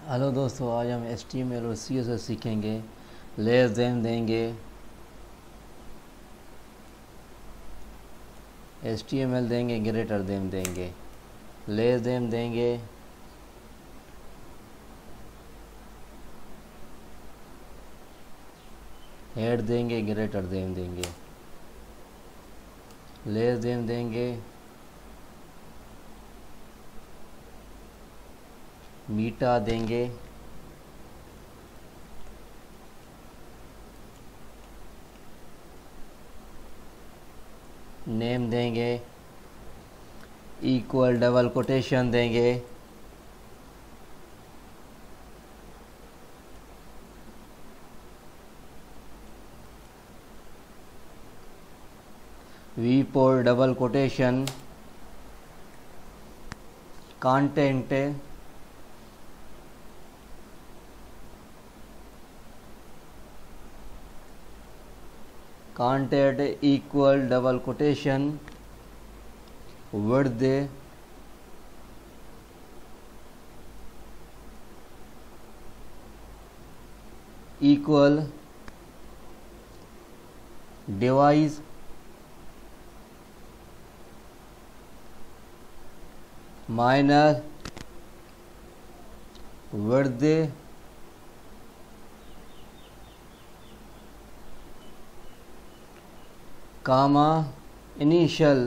Hello दोस्तों, आज हम HTML और CSS सीखेंगे। लेस देन देंगे, HTML देंगे, ग्रेटर देन देंगे, लेस देन देंगे, हेड देंगे, ग्रेटर देन देंगे, लेस देन देंगे, मीटा देंगे, नेम देंगे, इक्वल डबल कोटेशन देंगे, viewport double quotation, content, content equal double quotation, width equal device minus width comma initial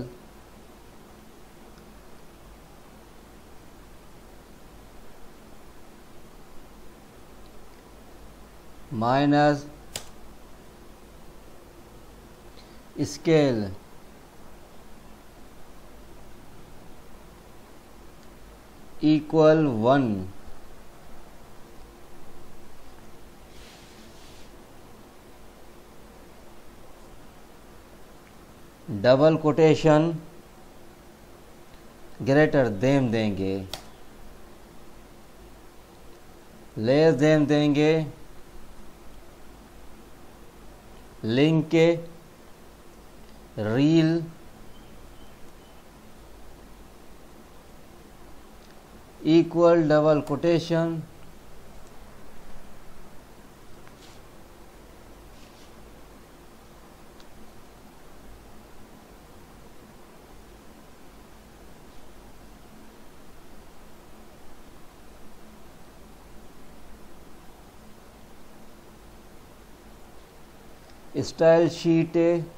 minus scale equal 1। Double quotation greater than देंगे, less than देंगे, link के rel equal double quotation stylesheet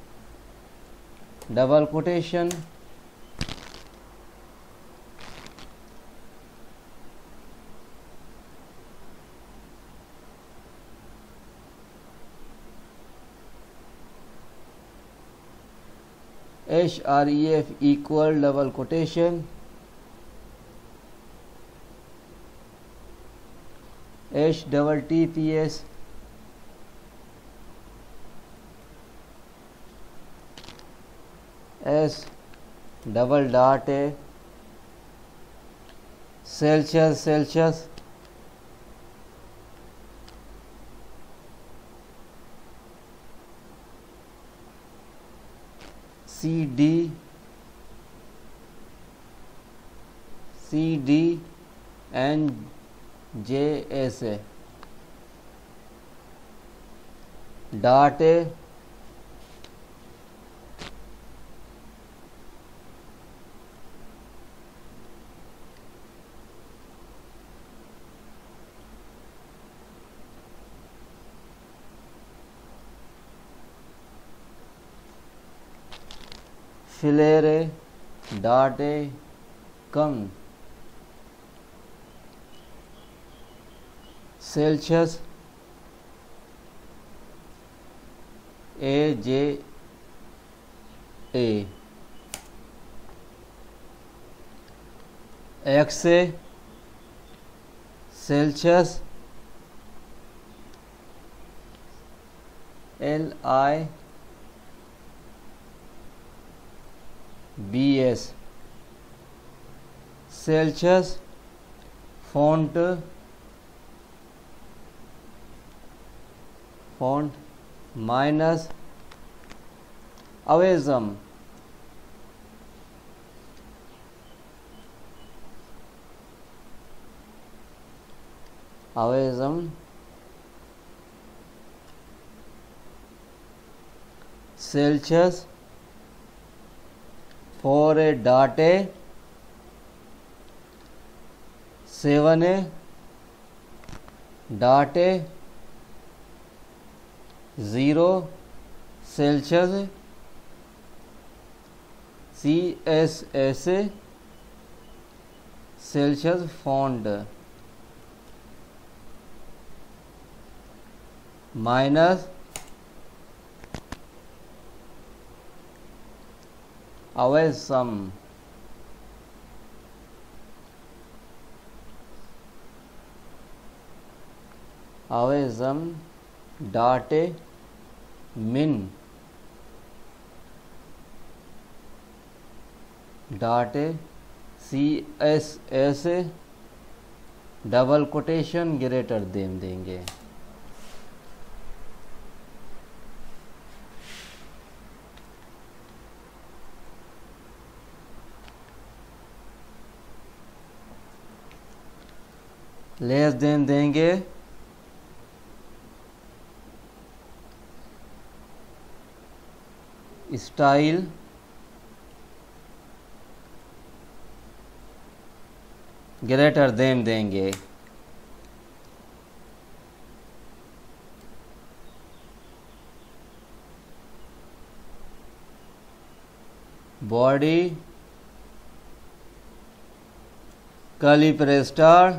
double quotation href equal double quotation https s double dot Celsius cdnjs dot flare dot com Celsius AJA x Celsius LIBS Celsius font minus awesome Avism Celsius for a date 7 date 0 Celsius CSS Celsius font minus Avism date min date CSS double quotation greater than देंगे। Less than देंगे style greater than देंगे। Body curly brace star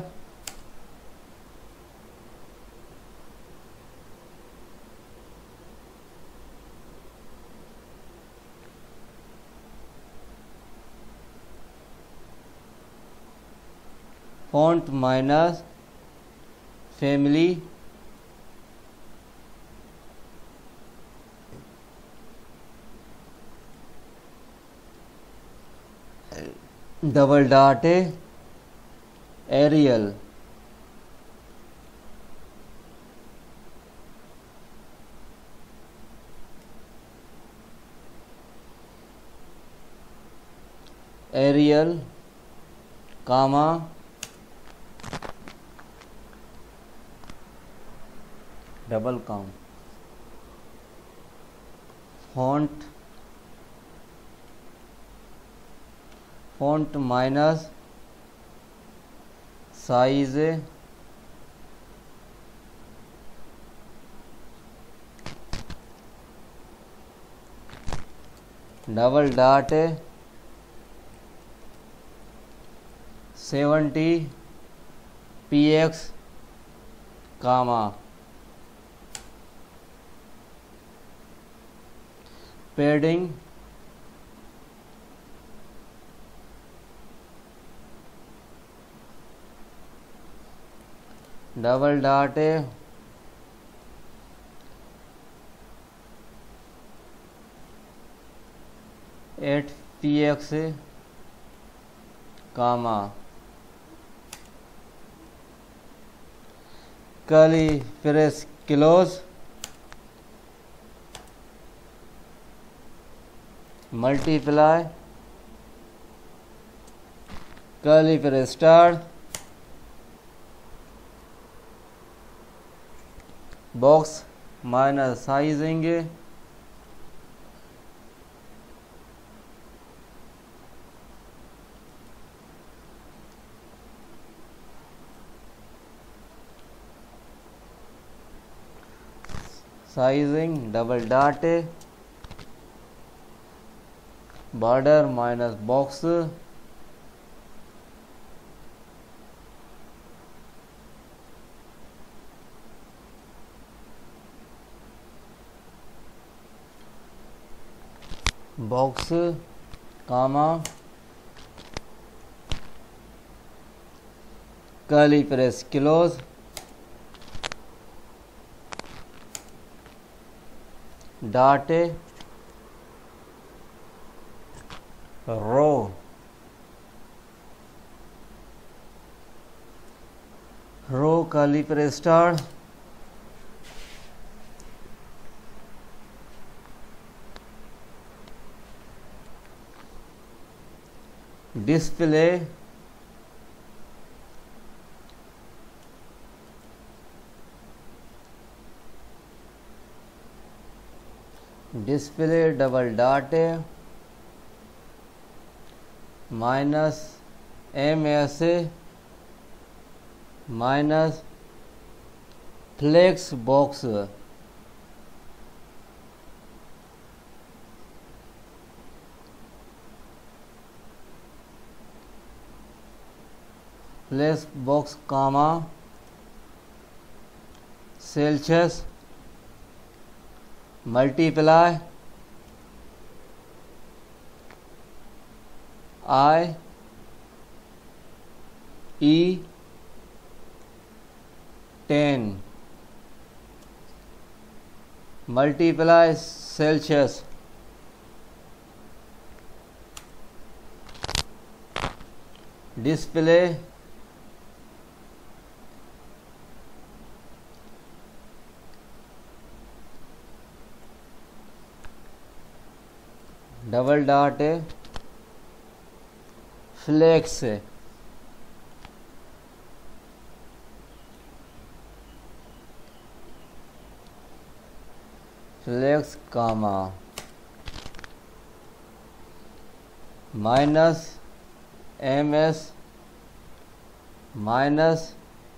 font minus family double dot Arial comma double count font minus size double dot 70 px comma padding double dot 8 px comma curly brace close multiply curly brace star box minus sizing double dot border minus box box comma curly brace close dot row curly brace star display display double dot minus MS minus flex box flex box comma Celsius multiply IE10 multiply Celsius display double dot flex flex comma minus MS minus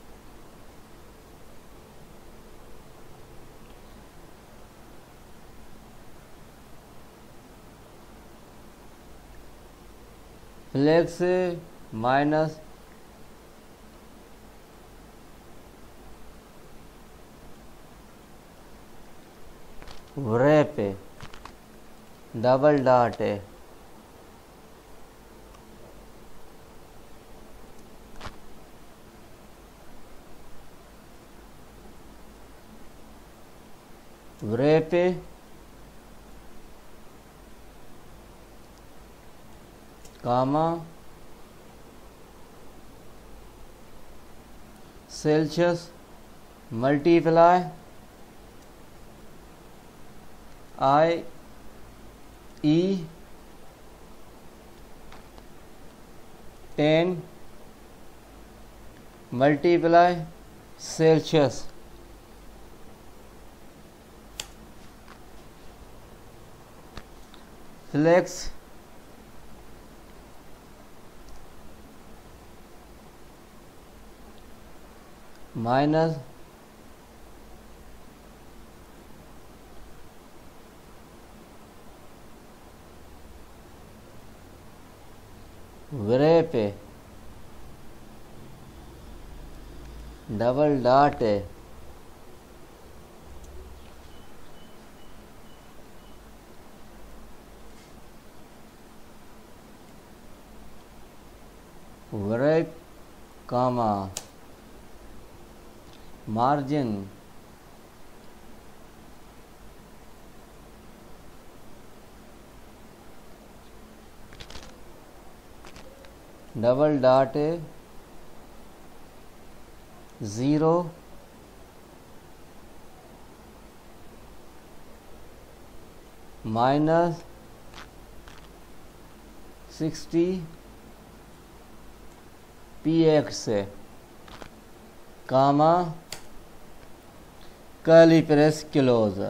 flex minus wrap double dot wrap comma Celsius multiply IE10 multiply Celsius flex minus wrap double dot wrap comma margin double dot 0 minus 60 px comma curly press close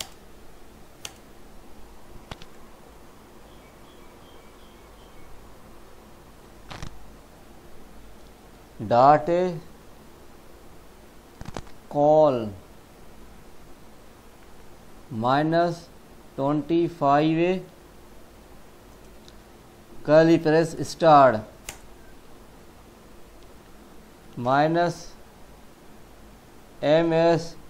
dot col -25 curly press start -MS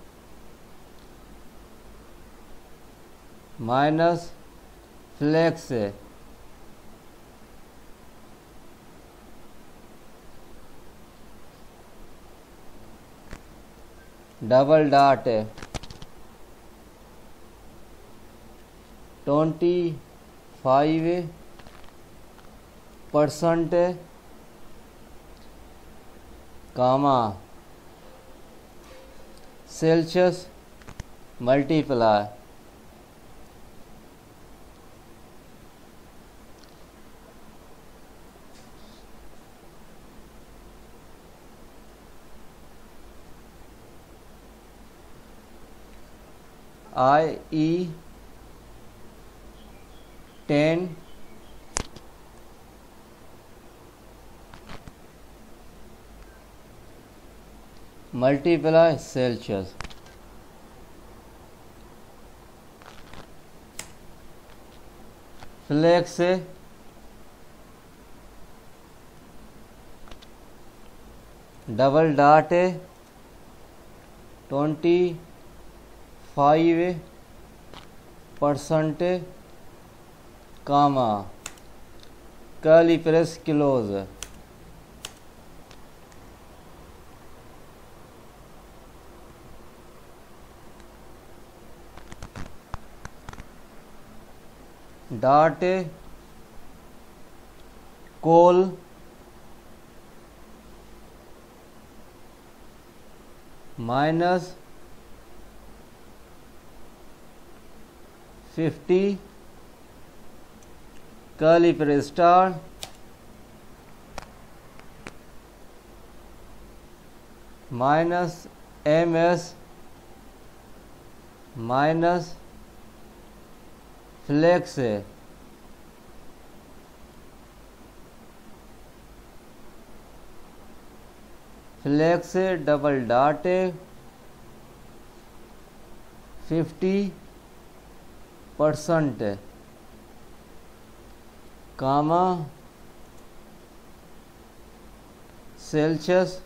minus flex double dot 25% comma Celsius multiply IE10 10 multiply Celsius. Flex से double dot 25% comma curly press close. Dot col -50 curly press star -ms minus flex double dot 50% comma Celsius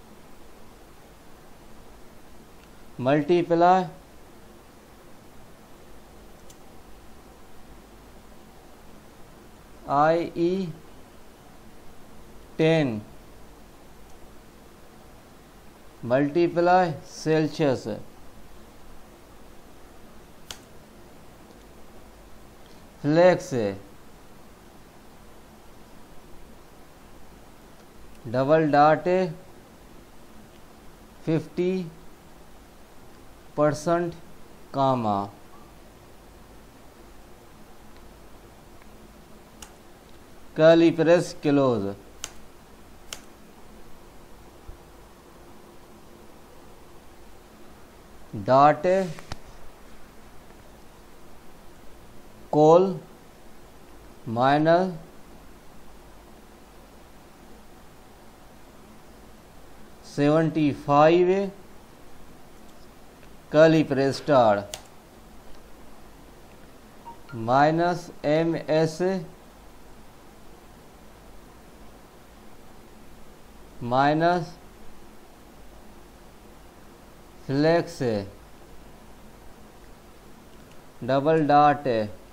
multiply IE 10 multiply Celsius. Flex double dot 50% comma curly press close. Dot col -75 curly press star -ms minus flex double dot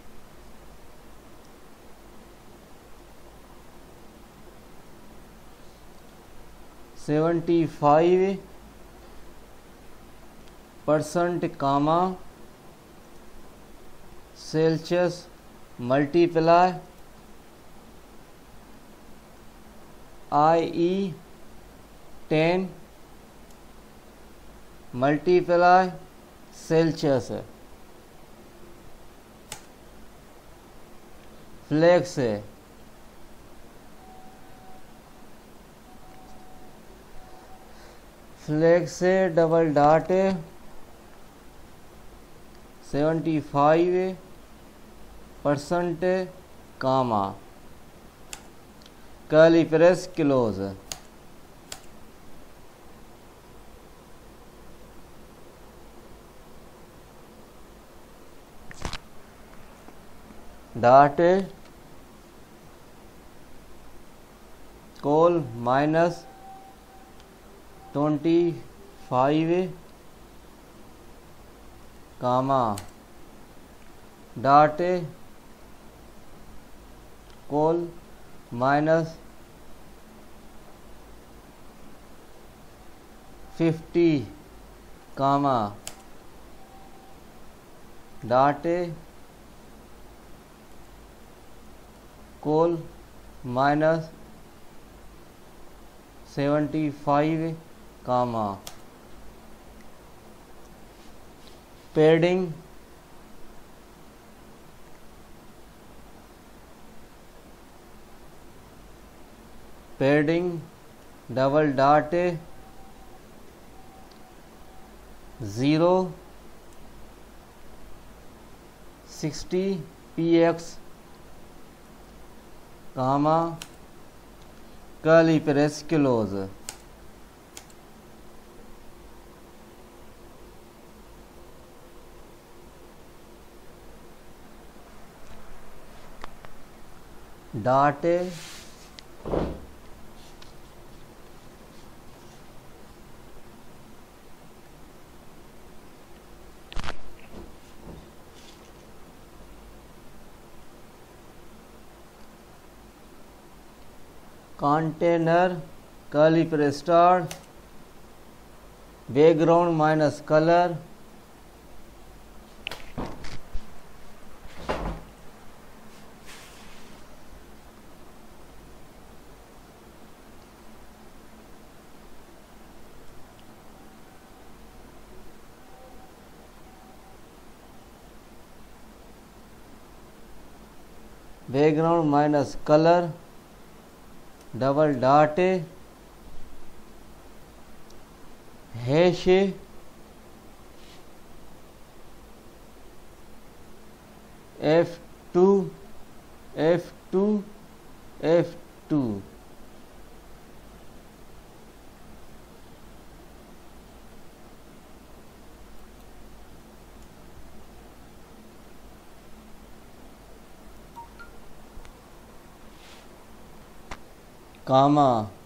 75% comma Celsius multiply IE 10 multiply Celsius. Flex double dot 75% comma curly press close. Dot col -25 कामा dot col -50 comma dot col -75 comma padding double dot 0 60 px comma, curly brace close. Dot container curly brace start, background minus color, background minus color, double dot, hash, F2, F2, F2. Comma,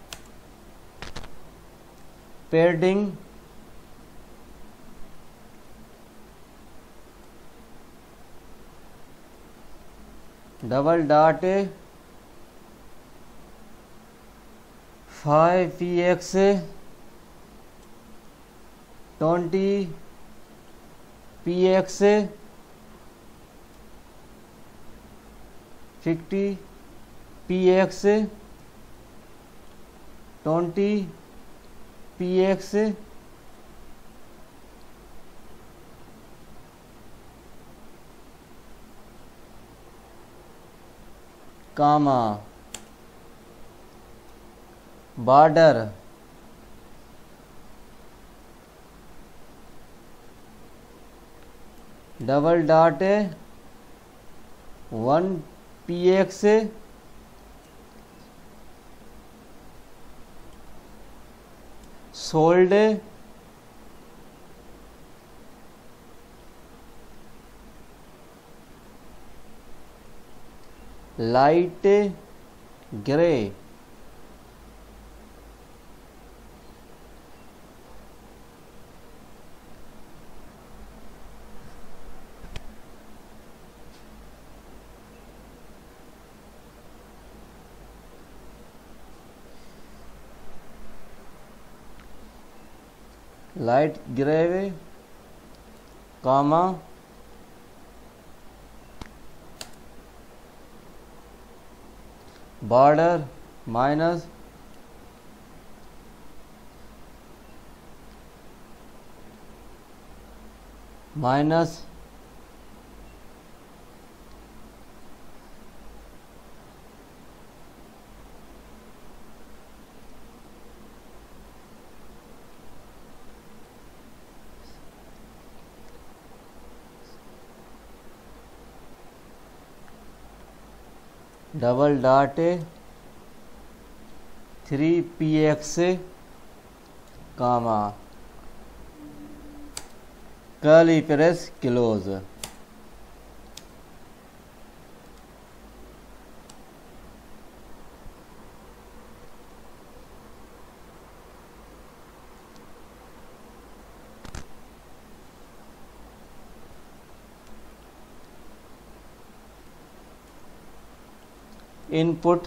padding, double dot, 5px, 20px, 50px, 20px, comma, border, double dot, 1px, sold, light gray, light gray, comma, border minus double dot, 3px, comma, curly brace close. Input,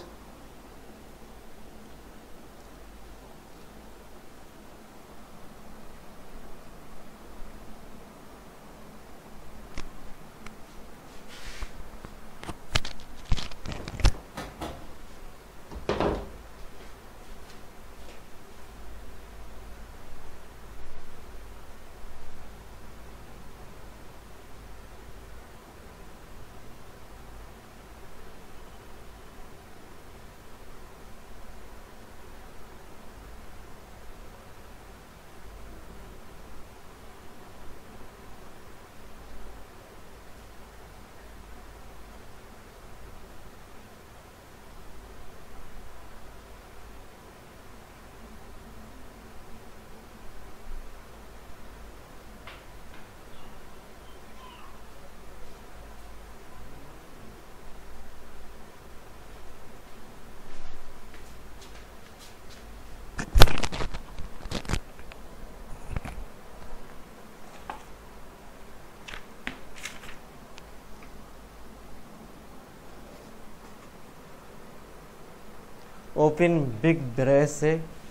open big brace से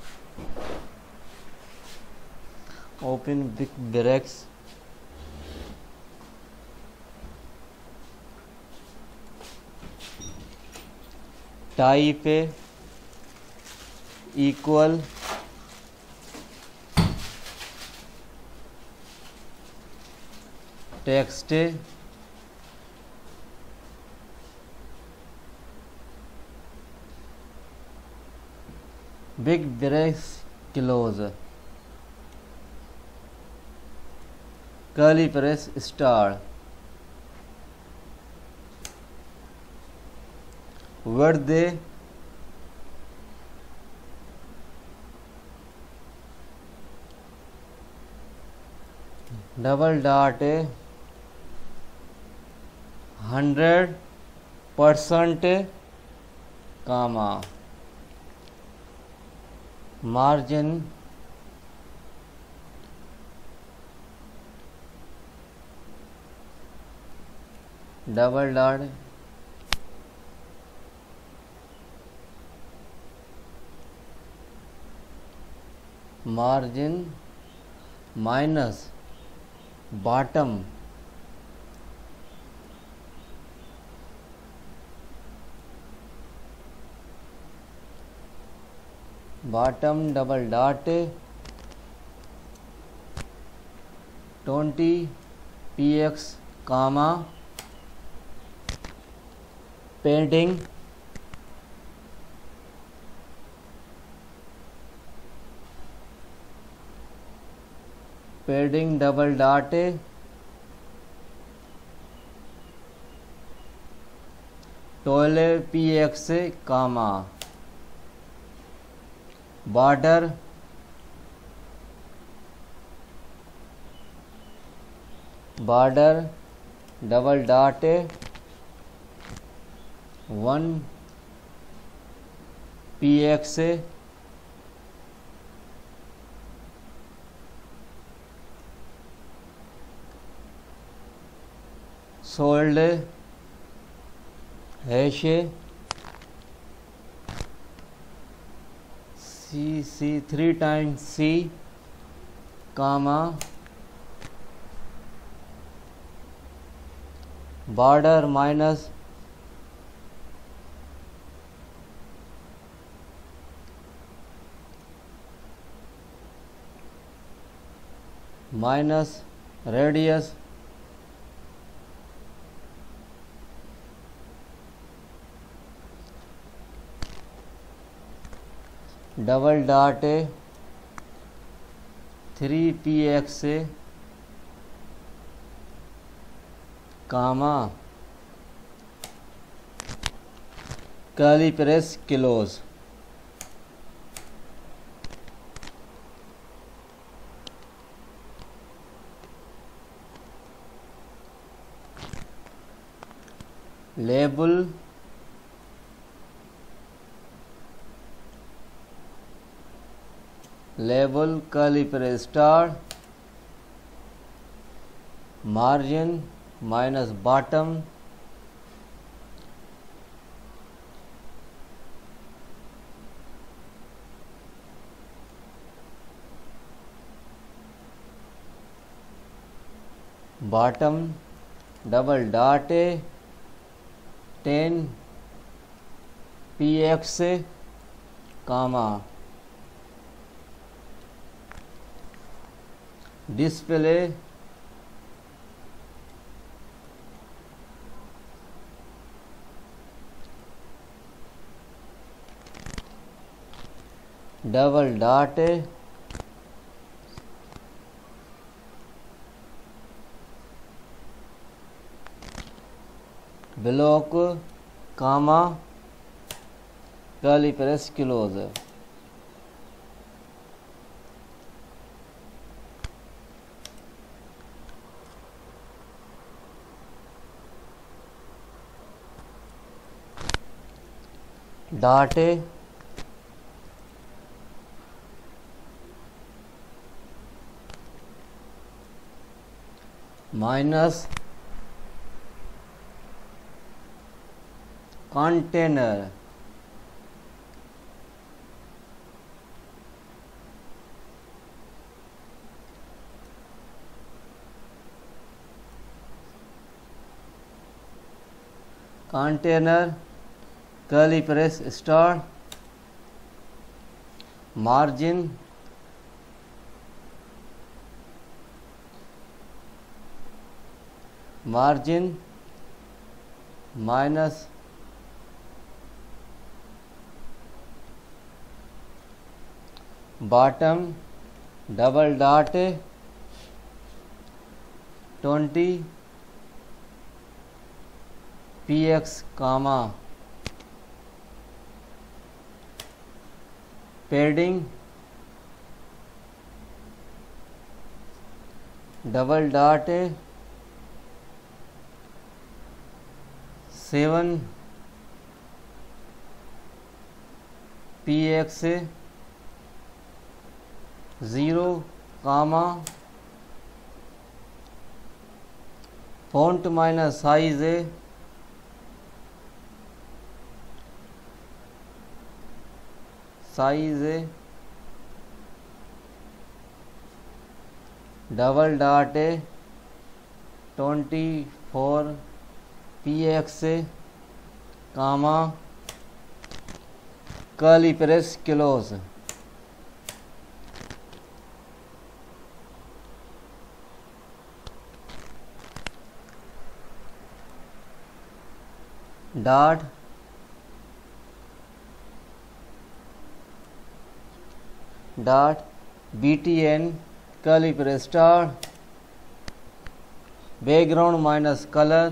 open big breaks type equal text big brace close curly press star width double dot 100% comma margin double dot margin minus bottom bottom double dot 20 px comma padding padding double dot 12 px comma border double dot 1 px solid hash C 3 times C comma border minus radius double dot 3 px comma curly press close label curly press star margin minus bottom bottom double dot 10 px comma display double dot block comma curly press close dot minus container container curly brace start, margin minus bottom double dot 20 px comma padding double dot 7 px 0 comma font minus size double dot 24 px comma curly brace close. Dot btn curly brace start background minus color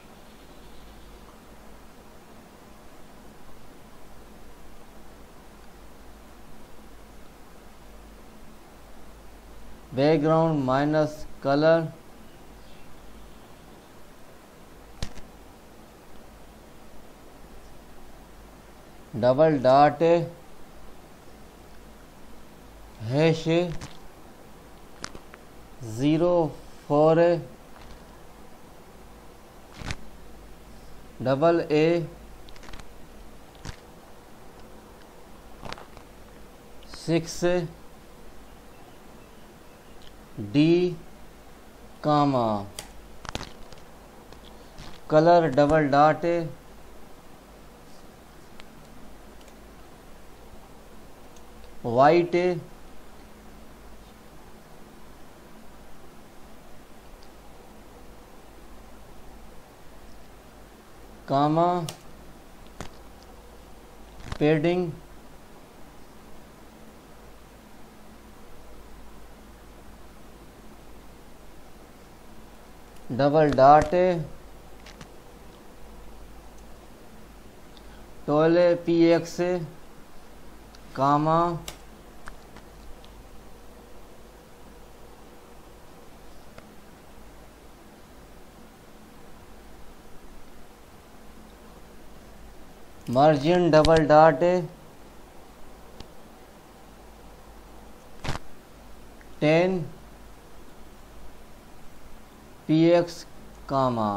background minus color double dot hash 04 double a 6 d comma color double dot white comma padding double dot 12 px comma margin double dot 10 px comma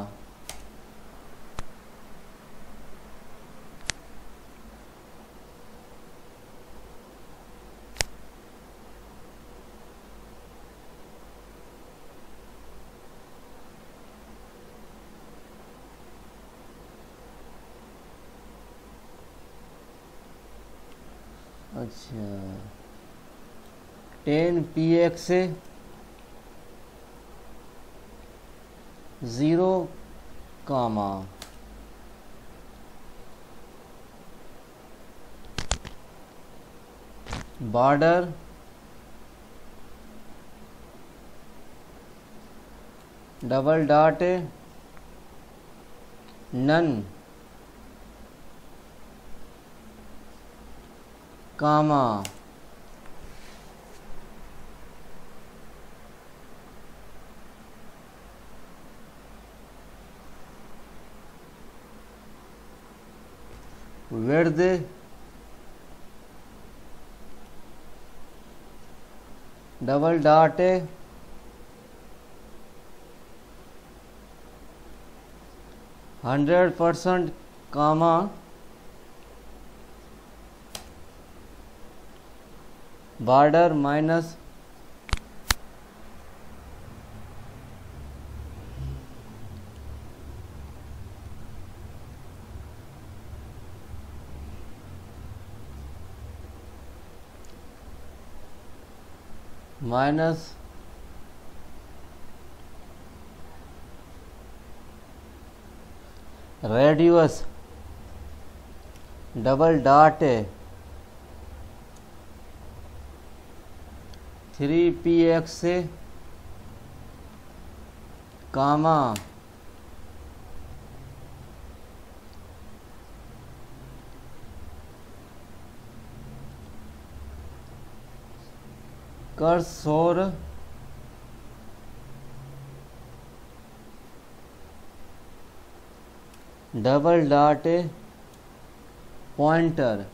अच्छा 10 px 0 comma border double dot none comma width double dot 100% comma border minus minus radius double dot 3px comma cursor double dot pointer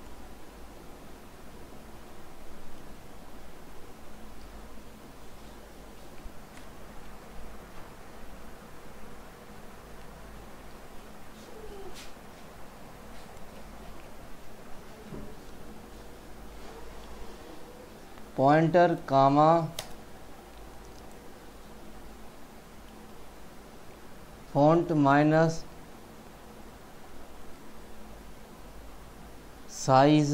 pointer comma font minus size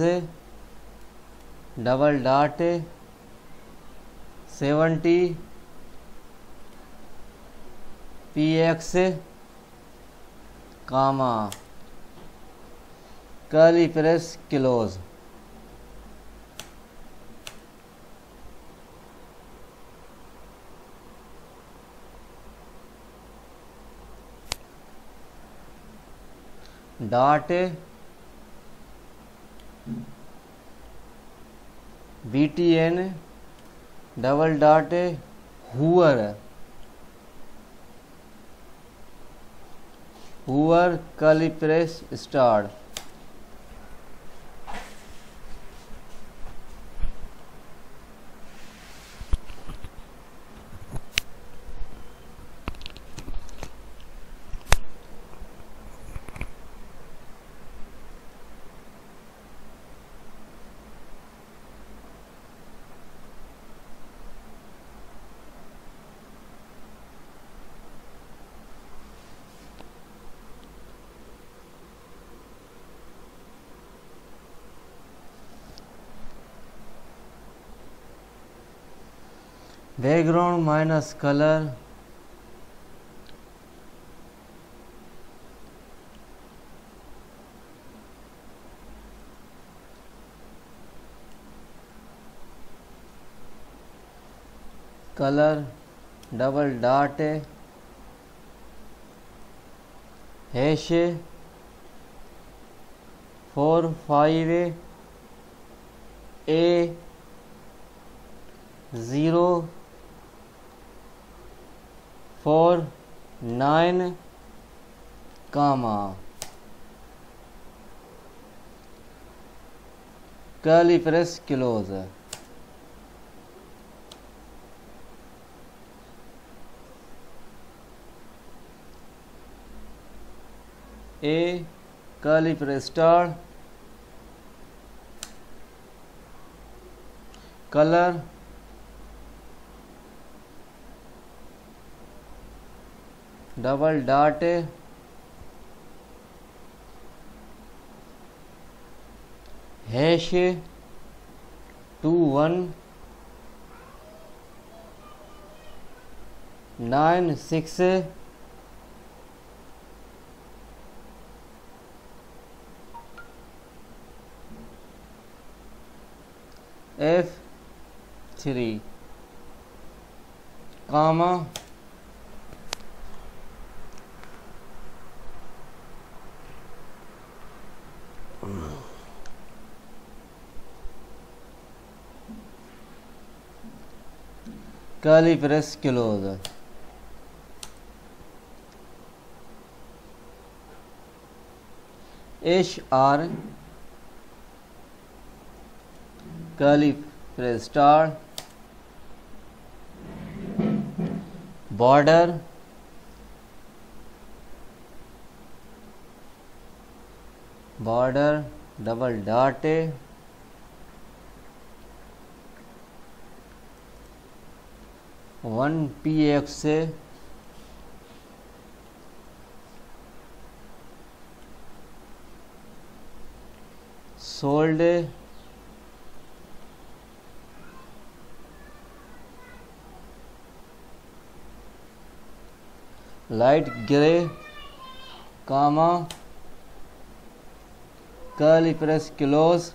double dot 70 px comma curly press close. Dot btn double dot hover curly press start. Background minus colour colour double dot hash 45A049 comma curly press close. A curly press star colour double dot hash 2196 F3 comma curly press close. HR curly press star border double dot 1px sold light gray, comma, curly press close,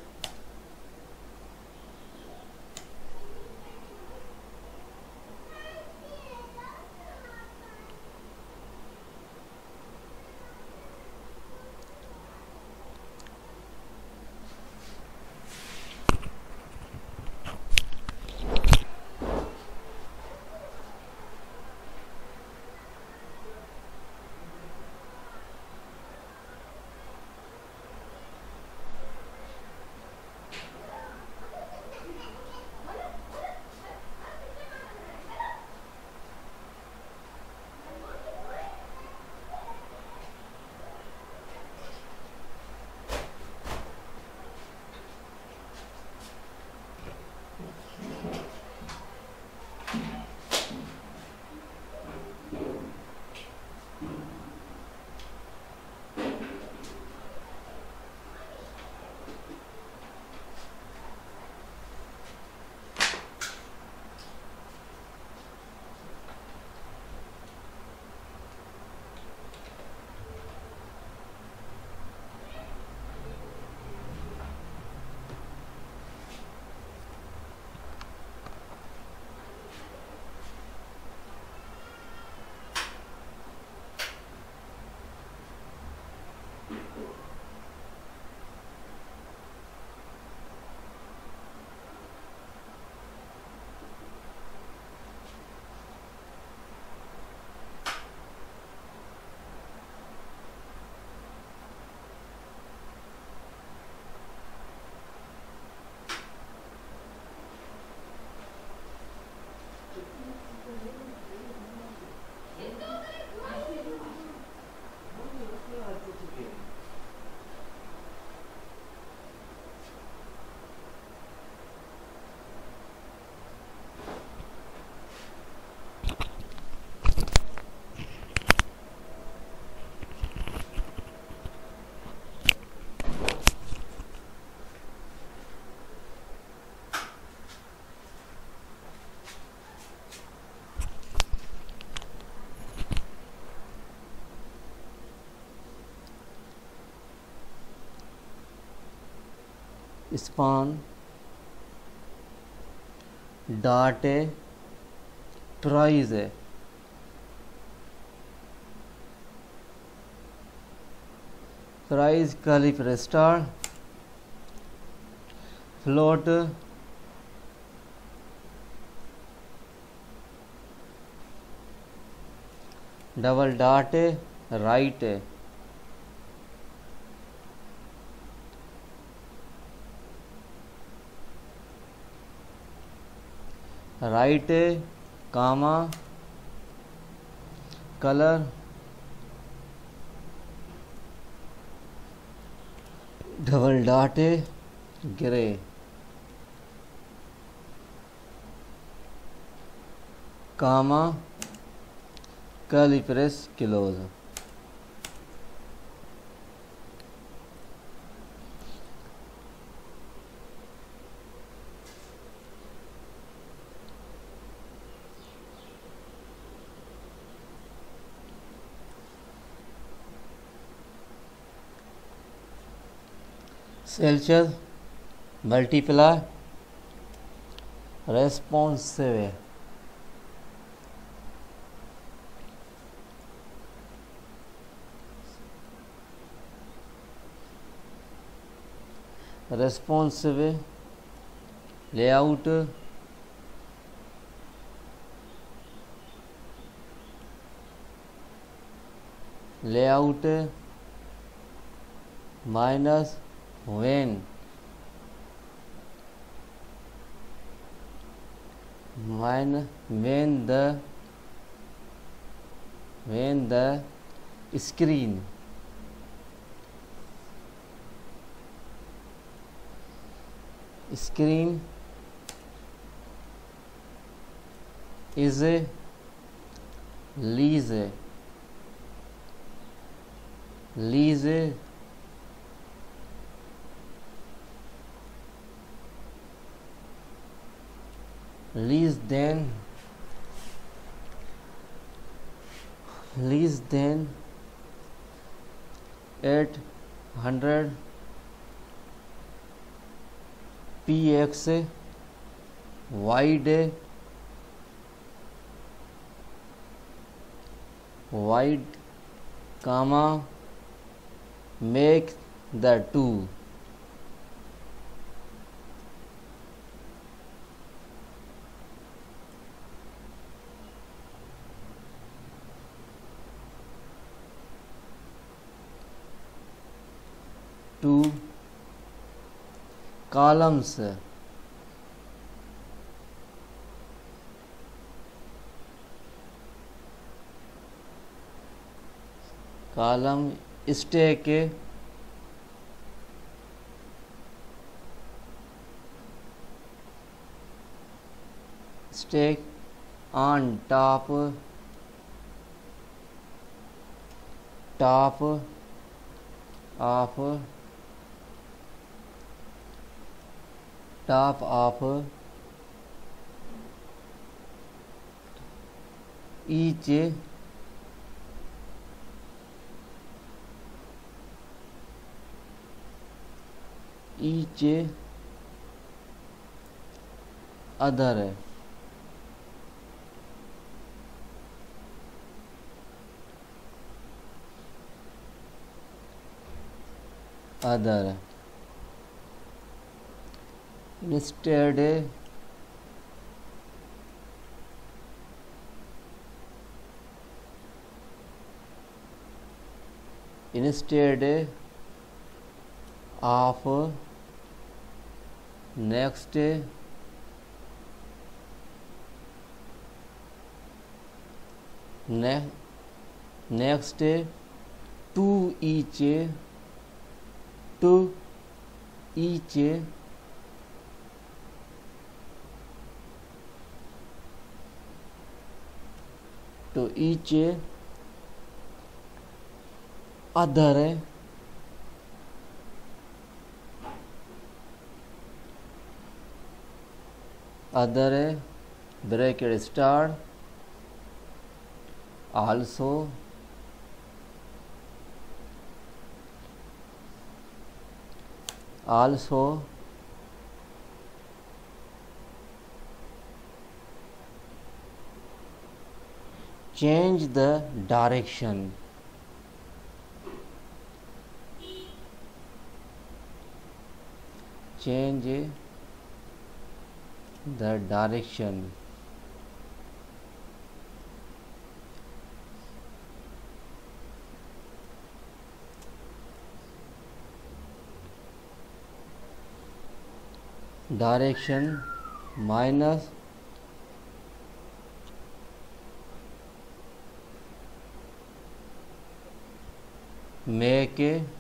span, dart है, price है, price curly press star, float, double dot है, right है, right है, comma, colour, double dot है, grey, comma, curly press close. Celsius multiply responsive है, responsive layout layout minus when the screen is a lease then less than 800 px wide comma make the two columns column stack on top of each other instead of next to each other bracket start also change the direction minus make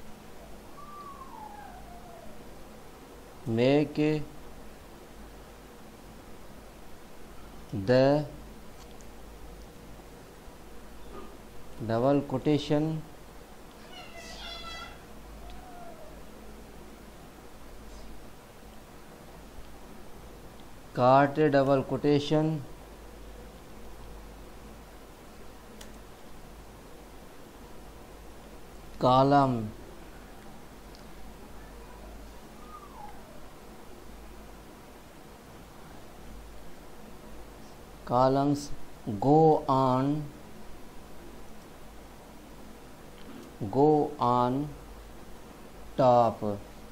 the double quotation double quotation column columns go on top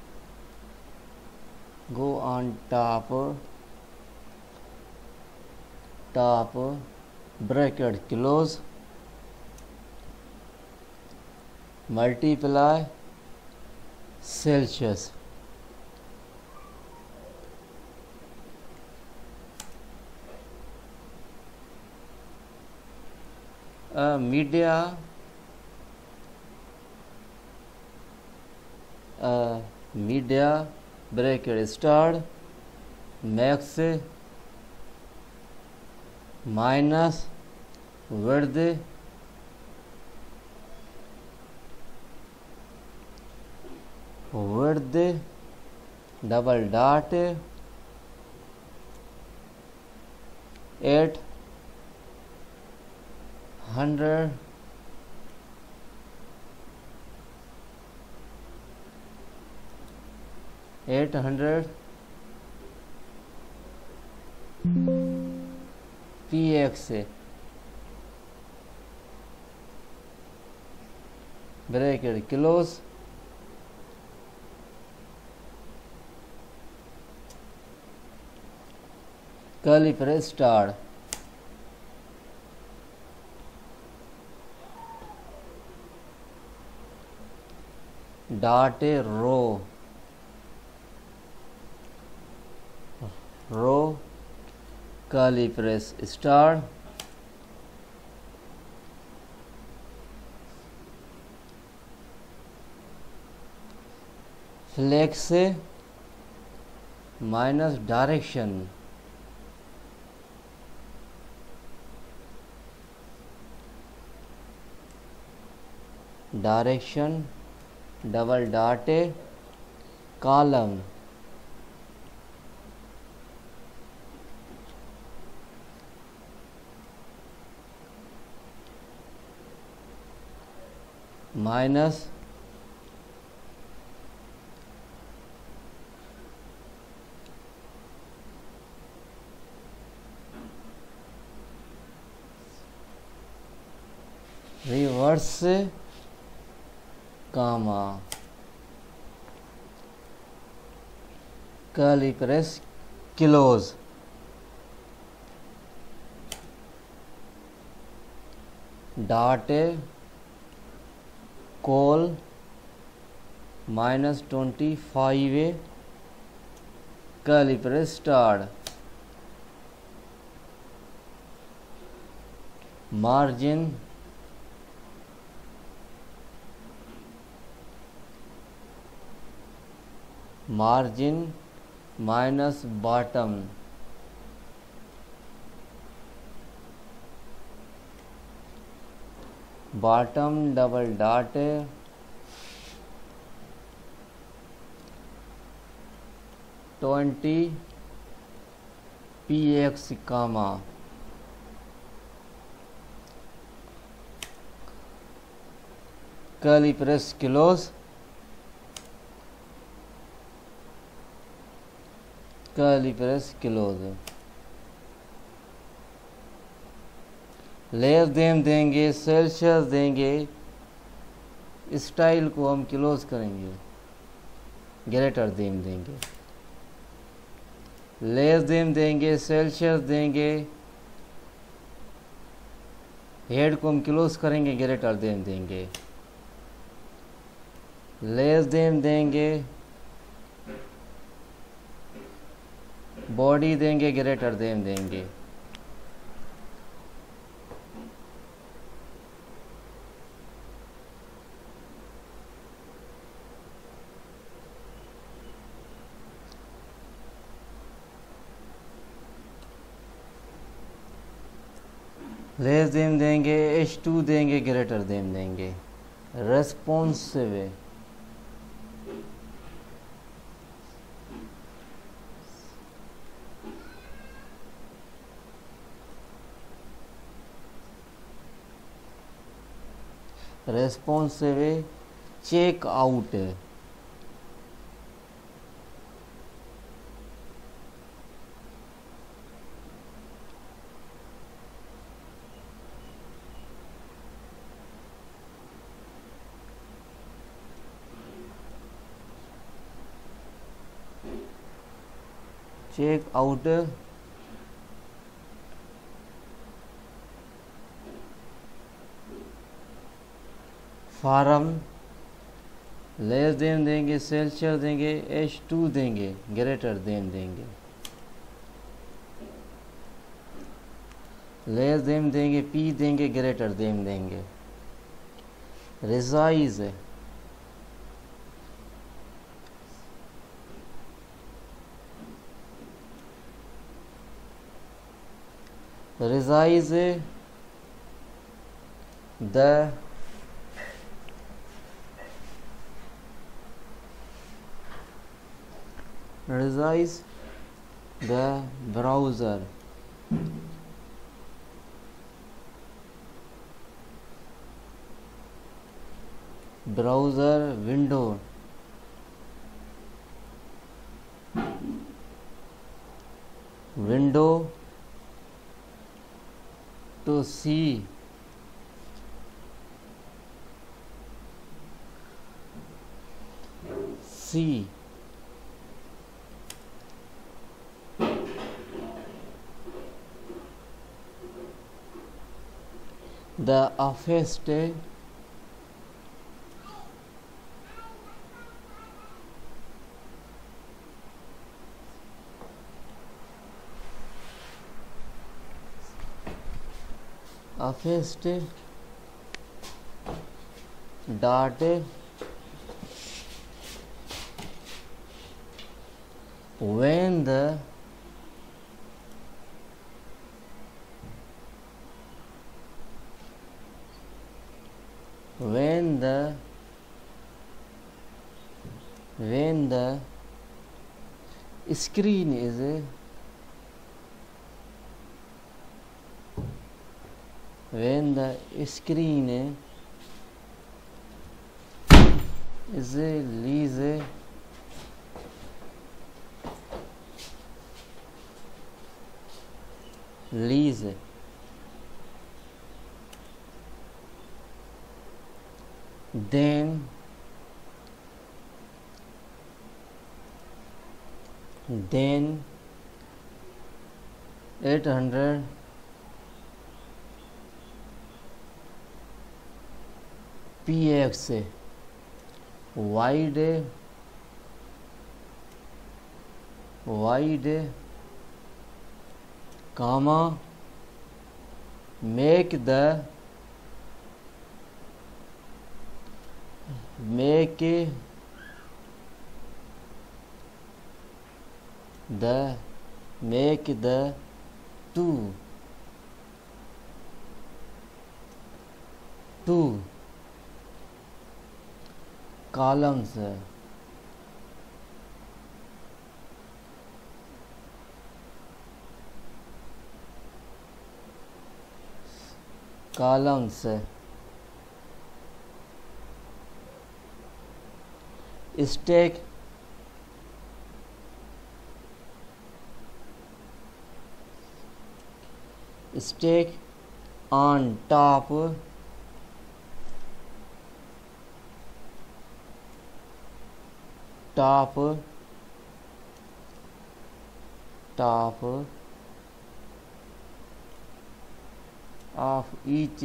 bracket close multiply Celsius media bracket start max minus width double dot 800 800 px bracket close curly brace start dot row curly brace start flex minus direction double dot column minus reverse comma curly brace close dot call minus 25 curly brace start margin minus bottom double dot (20) px comma curly brace close less them देंगे Celsius देंगे style को हम close करेंगे greater than देंगे less them देंगे Celsius देंगे head को हम क्लोज करेंगे ग्रेटर देम देंगे लेस देम देंगे बॉडी देंगे ग्रेटर देम देंगे लेस देम देंगे H2 देंगे ग्रेटर देम देंगे responsive check out form less them देंगे सेल्सियस देंगे H2 देंगे ग्रेटर देम देंगे लेस देम देंगे P देंगे ग्रेटर देम देंगे resize the browser window window to see the office day dot when the screen is lease then 800 px wide comma make the two columns stack on top of each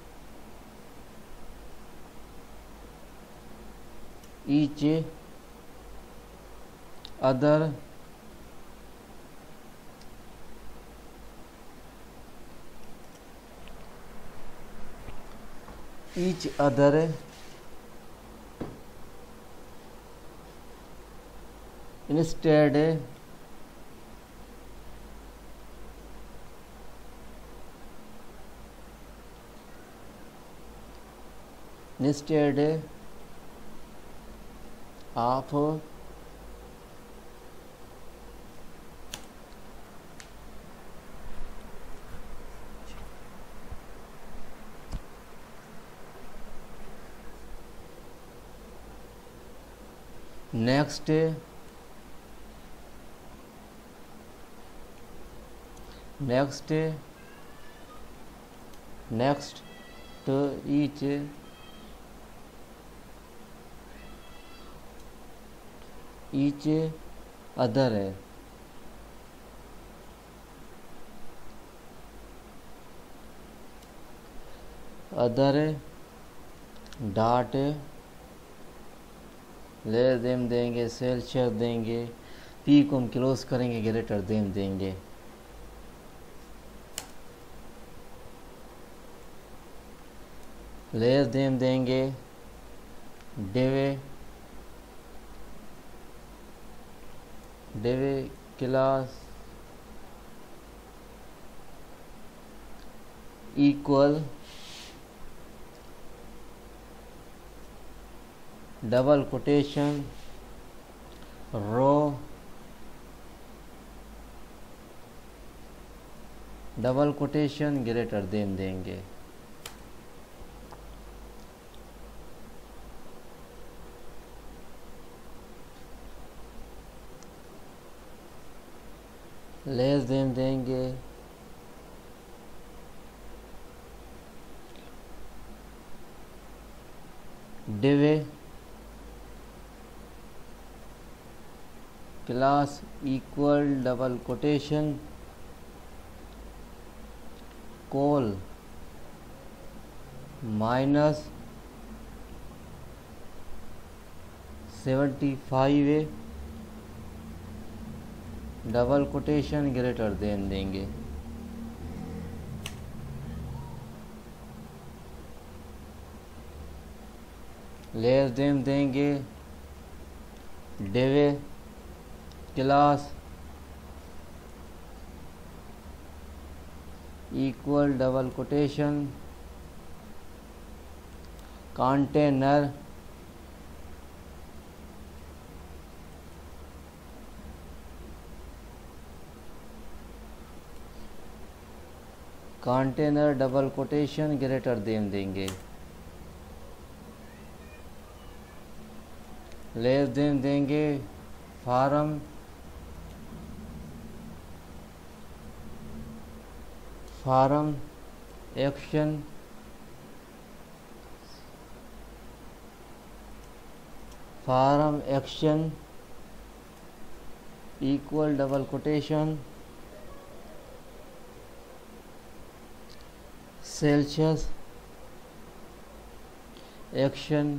other instead of next to each other dot less than देंगे, सेल चेक देंगे, P को हम close करेंगे, greater than देंगे। Less them देंगे, div class equal double quotation row double quotation greater than देंगे। लेस देन देंगे div class equal double quotation col minus 75 double quotation greater than देंगे। लेस देन देंगे div class equal double quotation container container double quotation greater than देंगे। Less than देंगे form action equal double quotation Celsius action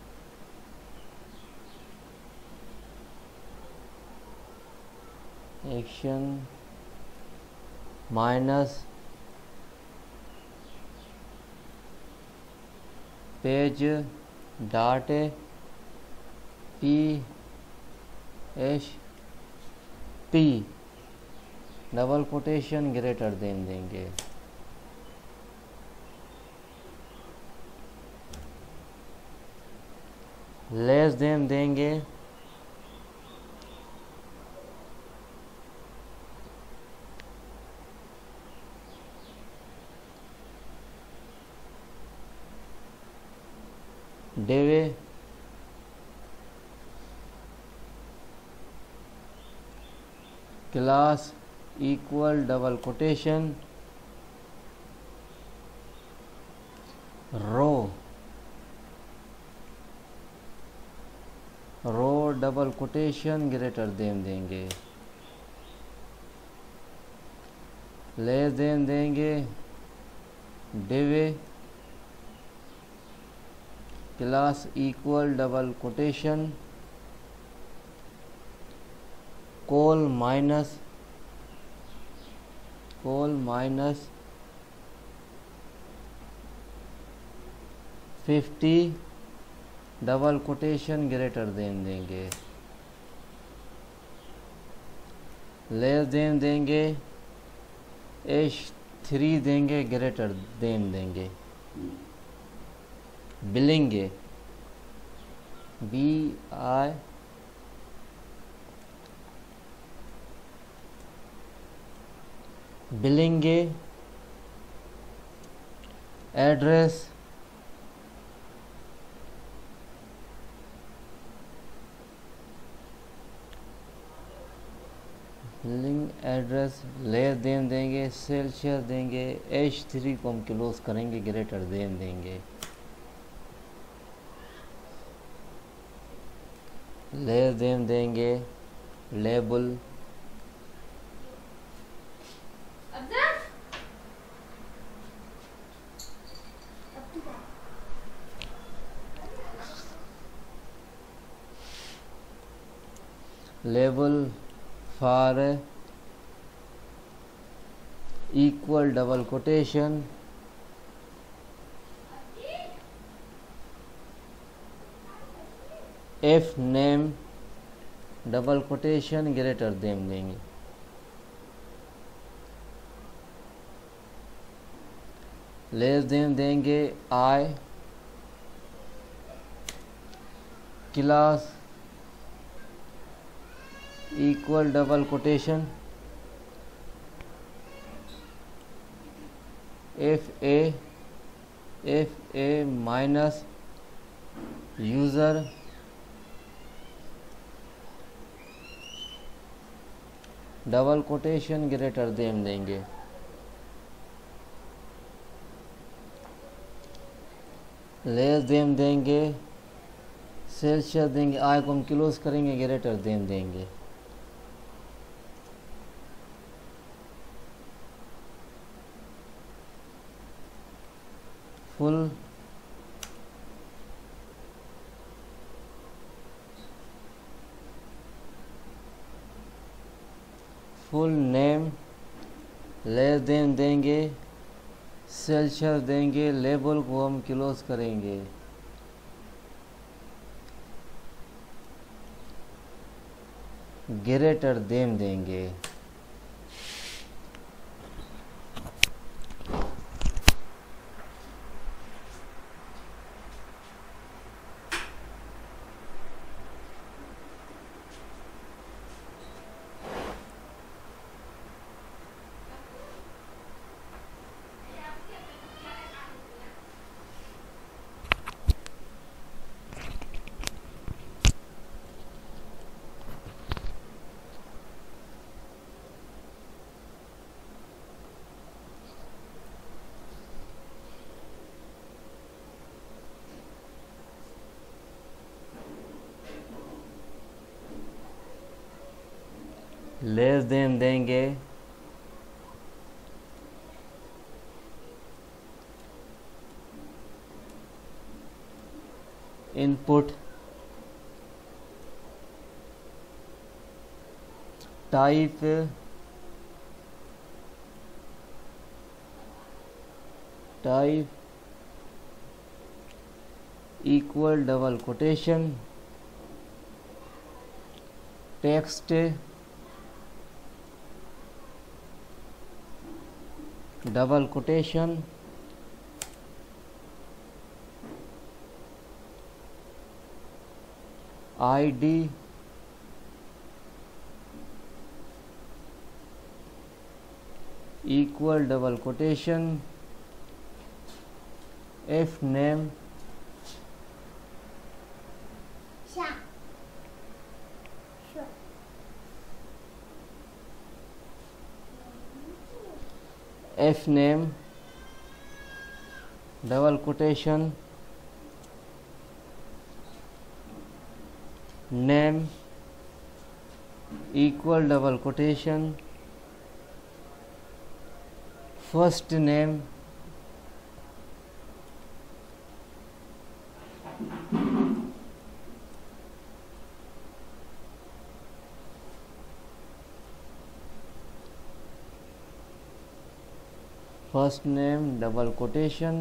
minus page dot PHP double quotation greater than देंगे। Less than देंगे div class equal double quotation row double quotation greater than देंगे। Less than देंगे div class equal double quotation col minus 50 double quotation greater than देंगे। Less than देंगे H3 देंगे greater than देंगे। Billing BI billing address less than देंगे Celsius देंगे H3 को हम क्लोज करेंगे ग्रेटर देन देंगे। लेस देन देंगे label for equal double quotation F name double quotation greater than देंगे। लेस देन देंगे I class equal double quotation FA minus user double quotation greater than देंगे। Less than देंगे, Celsius देंगे, I को हम close करेंगे, greater than देंगे। Full full name, less than देंगे, सेल्सियस देंगे, लेबल को हम क्लोज करेंगे। ग्रेटर देन देंगे। लेस देन देंगे, input type equal double quotation, text double quotation, ID equal double quotation, F name F name double quotation, name equal double quotation, first name double quotation,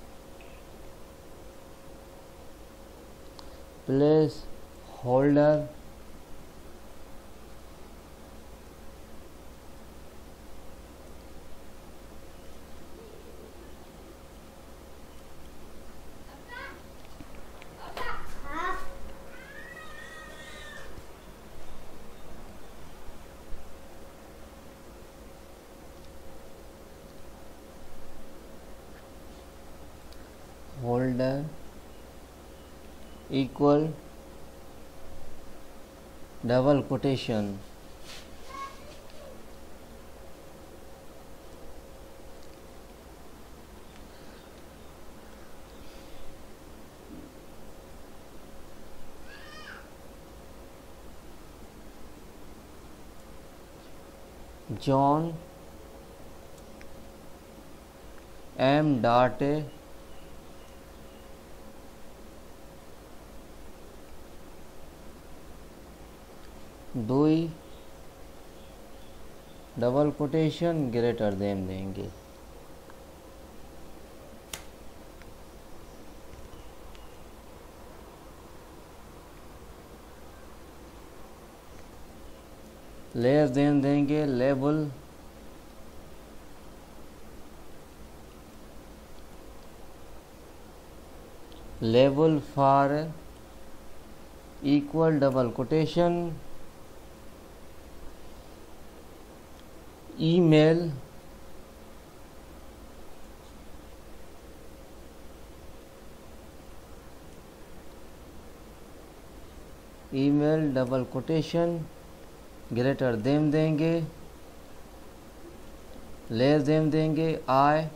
placeholder equal double quotation, John M dot Doe double quotation greater than देंगे। Less than देंगे, label for equal double quotation, email double quotation greater than देंगे। Less than देंगे I,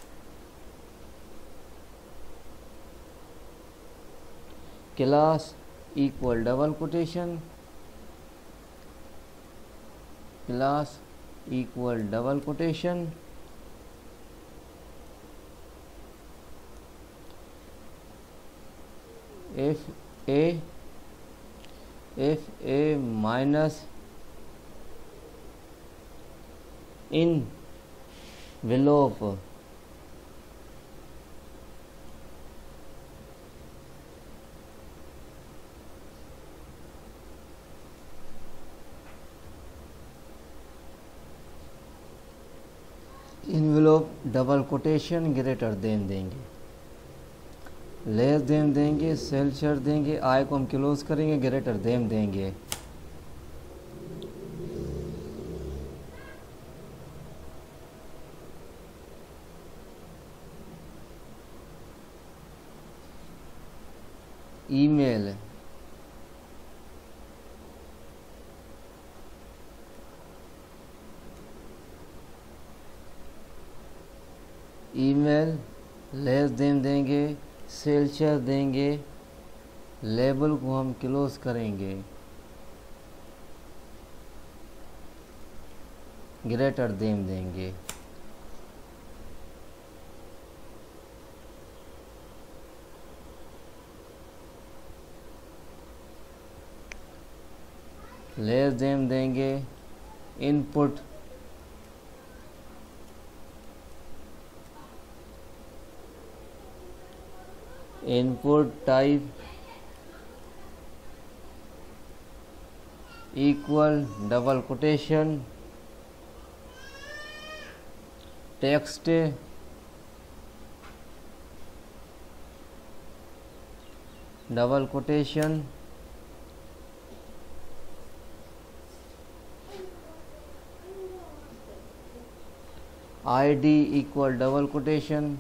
class equal double quotation, class equal double quotation, F A minus envelope envelope double quotation greater than देंगे, less than देंगे, सेल्सियर देंगे, I को हम close करेंगे, greater than देंगे। Email email less than देंगे, सेल्सियर देंगे, लेबल को हम क्लोज करेंगे, ग्रेटर देन देंगे। लेस देन देंगे, input type equal double quotation text double quotation ID equal double quotation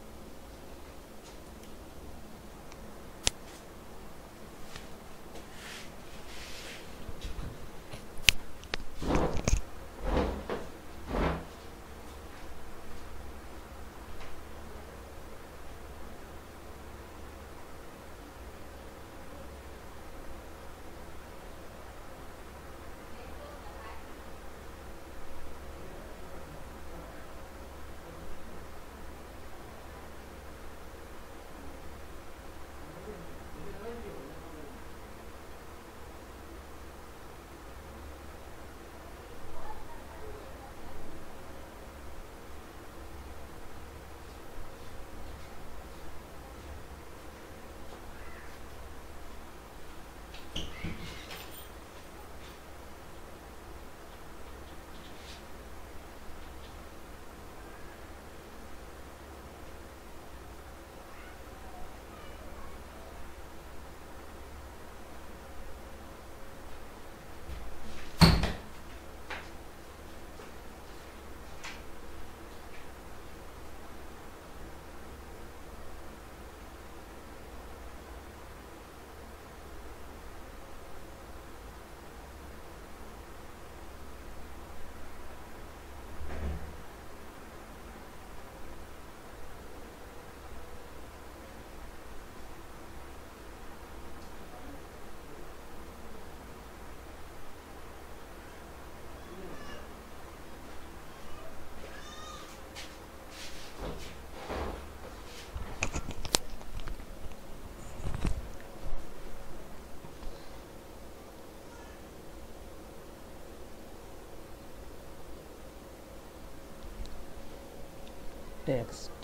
text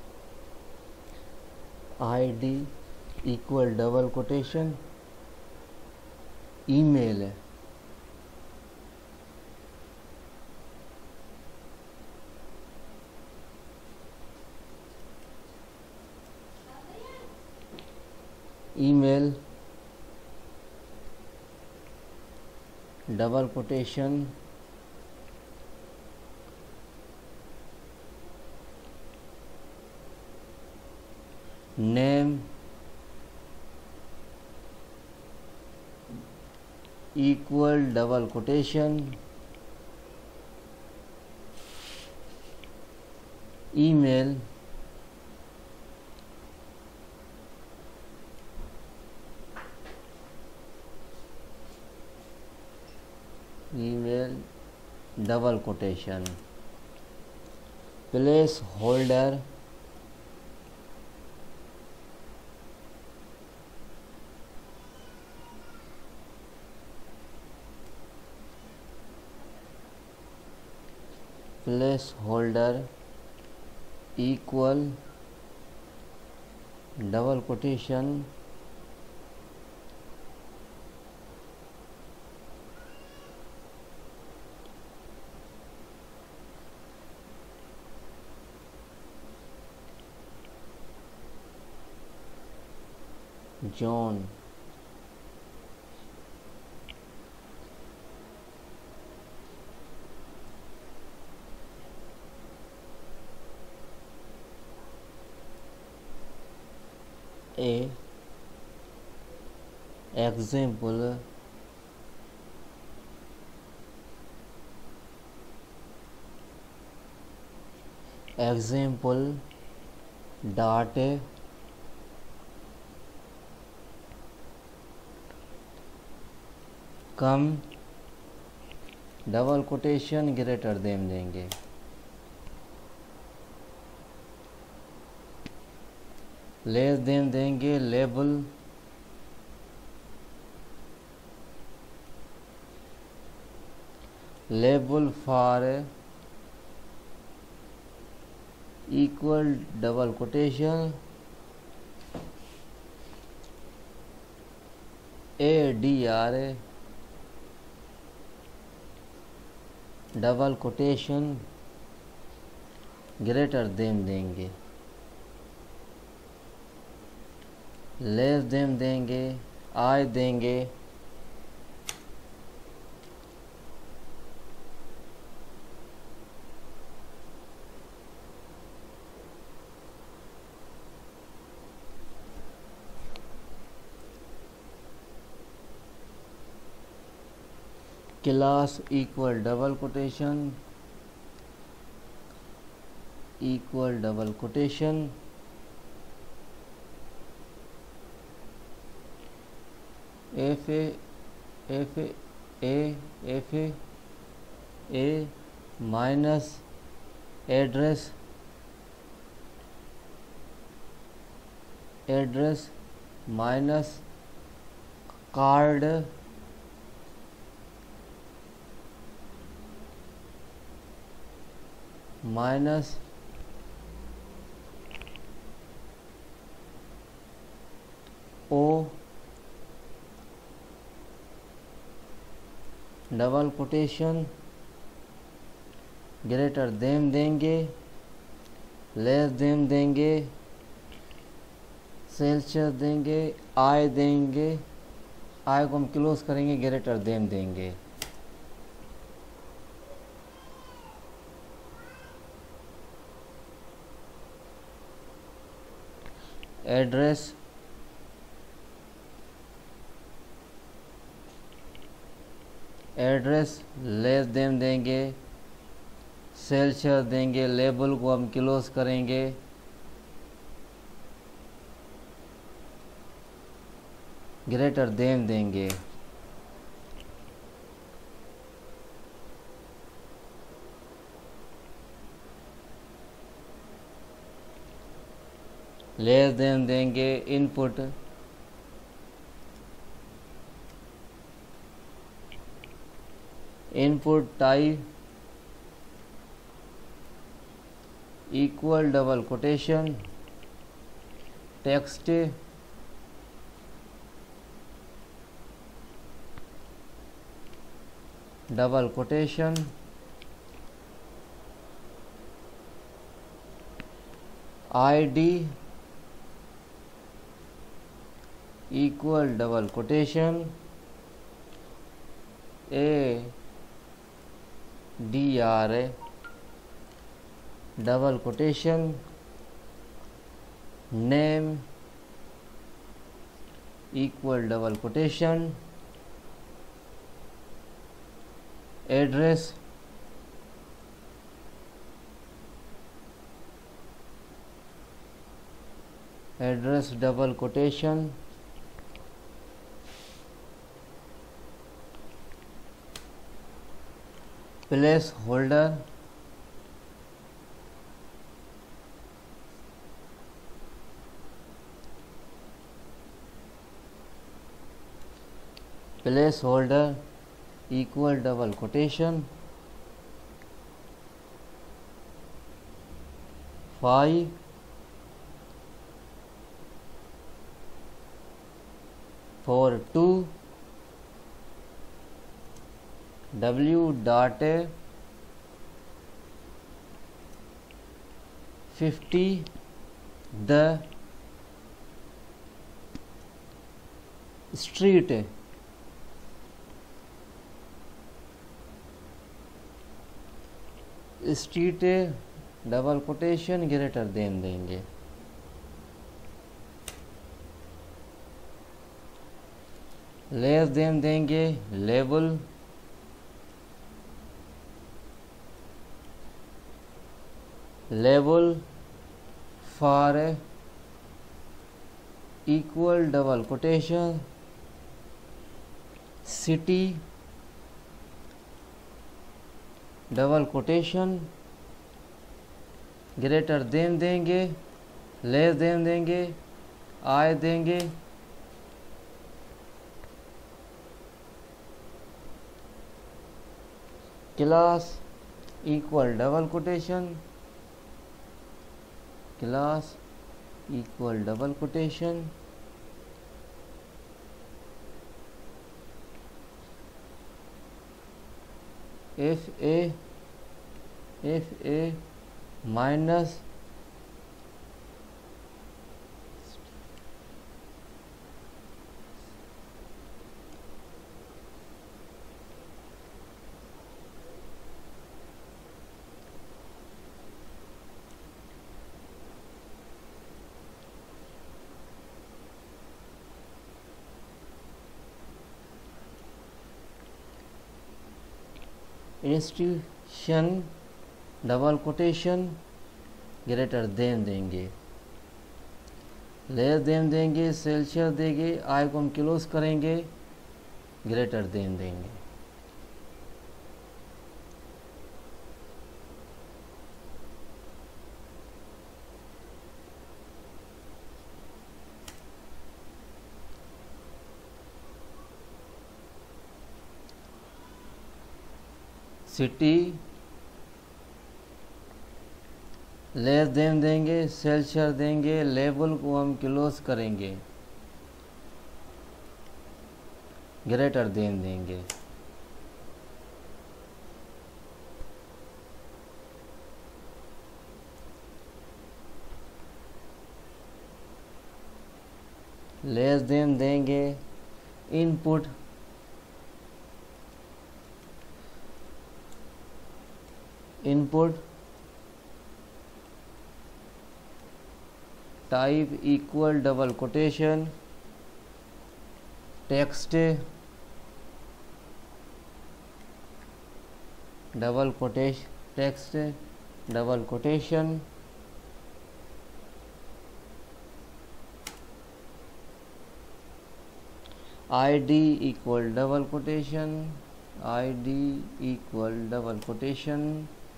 ID equal double quotation email है, email double quotation name equal double quotation email double quotation placeholder equal double quotation John a example dot com double quotation greater than देंगे, less than देंगे label for equal double quotation ADR double quotation greater than देंगे, less than देंगे, I देंगे, class equal double quotation F A minus address minus card minus O double quotation greater than देंगे, less than देंगे, Celsius देंगे, I देंगे, I को हम close करेंगे, ग्रेटर देन देंगे, एड्रेस लेस देन देंगे, सेल्सियस देंगे, लेबल को हम क्लोज करेंगे, ग्रेटर देन देंगे, लेस देन देंगे, input type equal double quotation text double quotation ID equal double quotation ADR double quotation name equal double quotation address address double quotation, placeholder, placeholder equal double quotation 5 for 2 w dot 50 the street, street double quotation greater than देंगे, less than देंगे label, label for equal double quotation city double quotation greater than देंगे, less than देंगे, आय देंगे, class equal double quotation, class equal double quotation, F A minus institution double quotation greater than देंगे, less than देंगे, Celsius देंगे, I को हम close करेंगे, greater than देंगे, सिटी लेस देन देंगे, सेल्सियस देंगे, लेबल को हम क्लोज करेंगे, ग्रेटर देन देंगे, लेस देन देंगे, input input type equal double quotation text double quotation, text double quotation, ID equal double quotation, ID equal double quotation,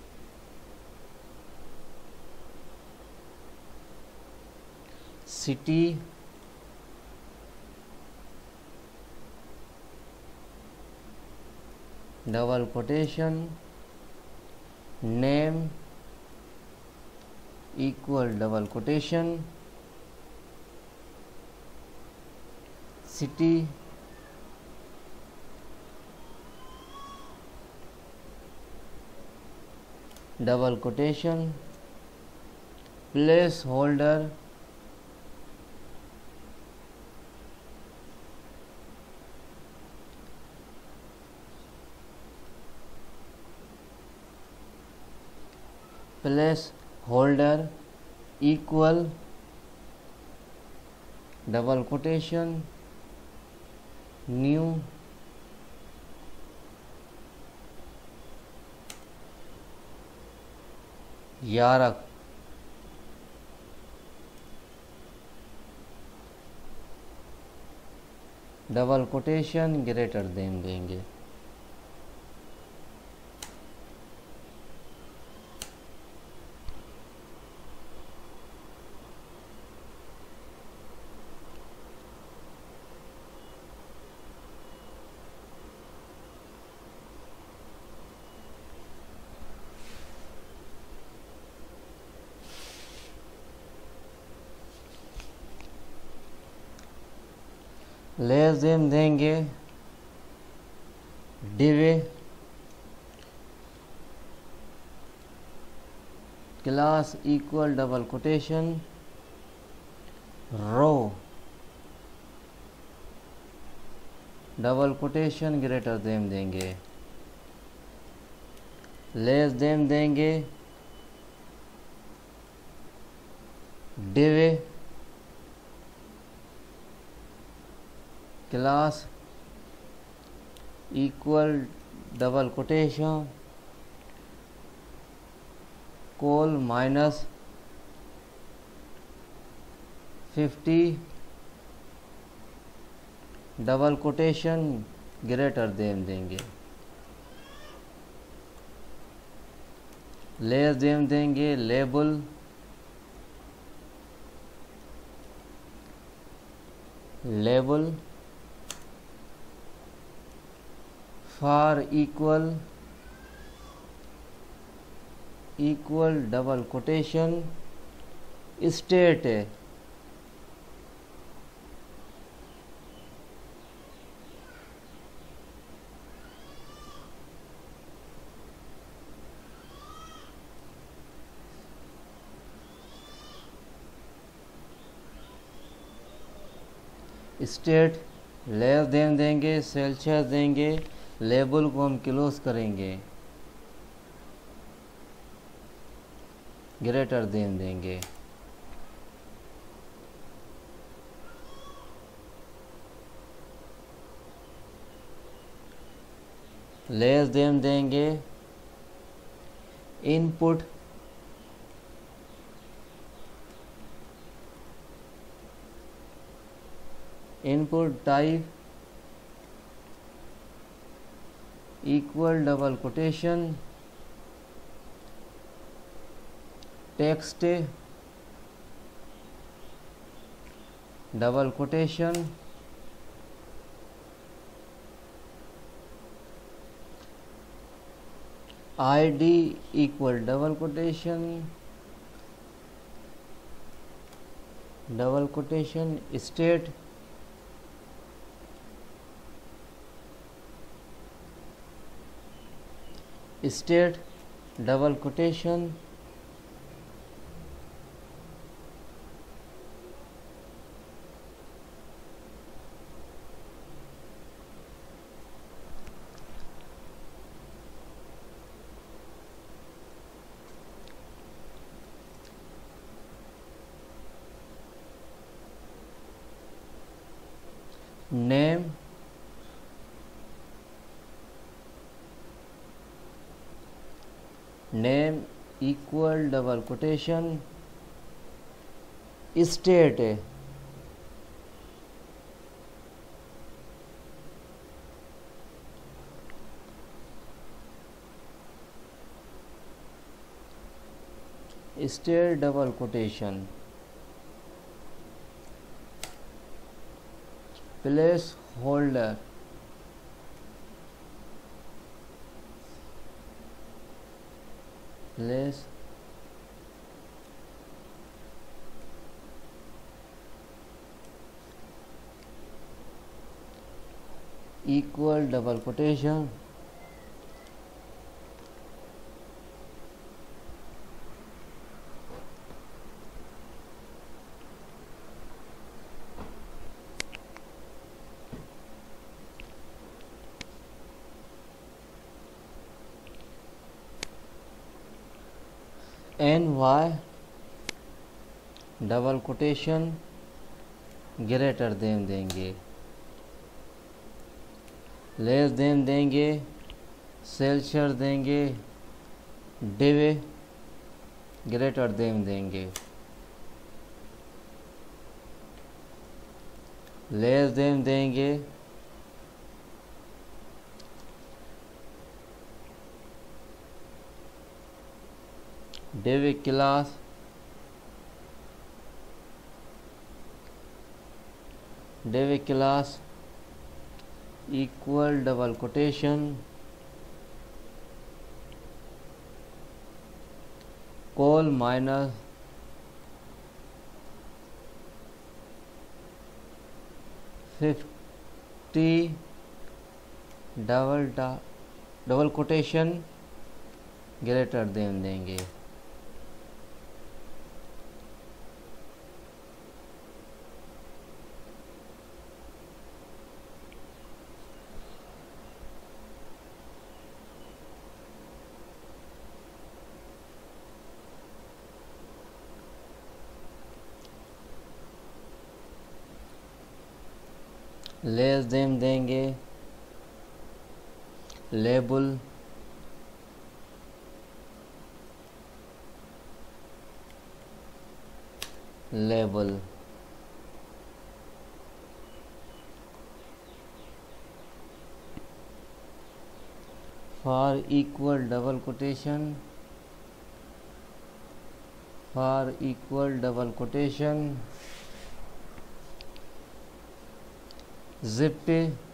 city double quotation, name equal double quotation, city double quotation, placeholder placeholder equal double quotation New York double quotation greater than देंगे। Less than देंगे, div class equal double quotation row double quotation greater than देंगे। Less than देंगे, div class equal double quotation col minus 50 double quotation greater than देंगे। Less than देंगे, label for equal double quotation state state. Less than देंगे, Celsius देंगे, label को हम close करेंगे, greater than देंगे। लेस देन देंगे, input type equal double quotation text double quotation ID equal double quotation state double quotation name equal double quotation state double quotation placeholder place equal double quotation NY double quotation greater than देंगे। Less than देंगे, Celsius देंगे, div greater than देंगे। Less than देंगे, div class equal double quotation col minus $50 double quotation greater than देंगे। Less than देंगे, label for equal double quotation zip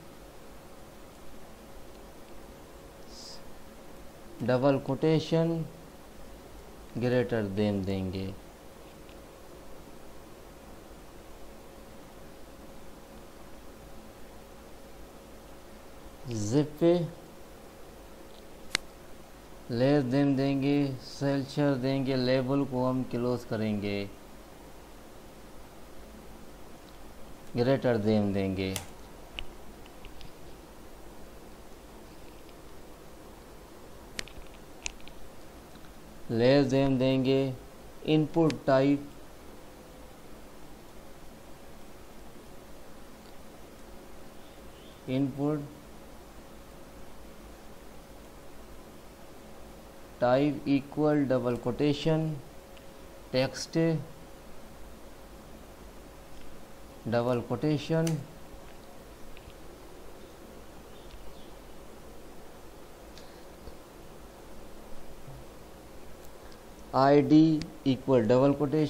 double quotation greater than देंगे। Zip less than देंगे, सेल्चर देंगे, label को हम क्लोज करेंगे, ग्रेटर देन देंगे। लेस देन देंगे, input type equal double quotation text double quotation ID equal double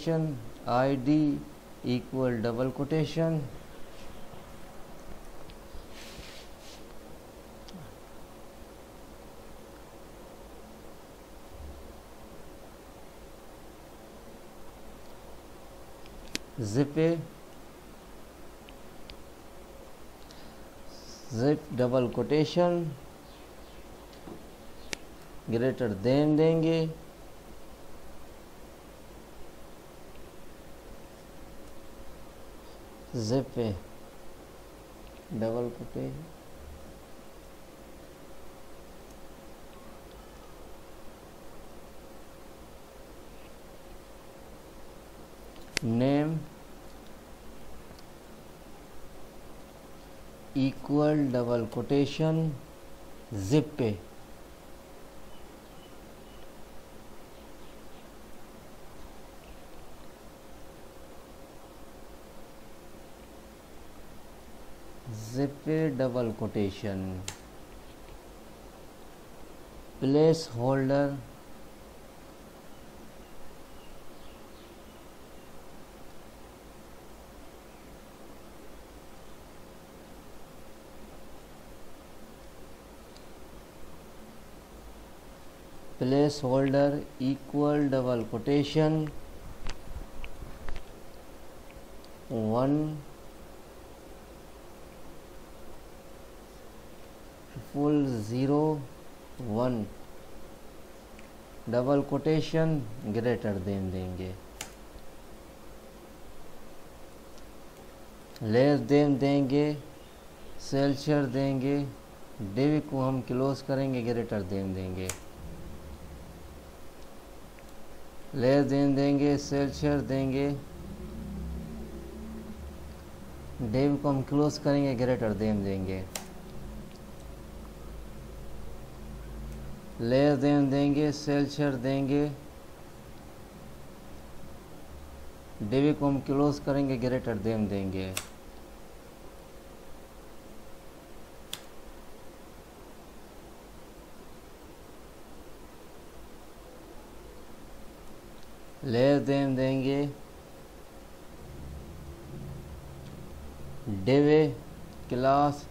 quotation zip double quotation greater than देंगे। Zip double quotation name equal double quotation zip double quotation placeholder equal double quotation 1 full 0 1 double quotation greater than देंगे। Less than देंगे, सेल्चर देंगे, div को हम close करेंगे, greater than देंगे। Less than देंगे, सेल्चर देंगे, डिव को हम क्लोज करेंगे, ग्रेटर देन देंगे। लेस देन देंगे, सेल्चर देंगे, डिव को हम क्लोज करेंगे, ग्रेटर देन देंगे। लेस देन देंगे div class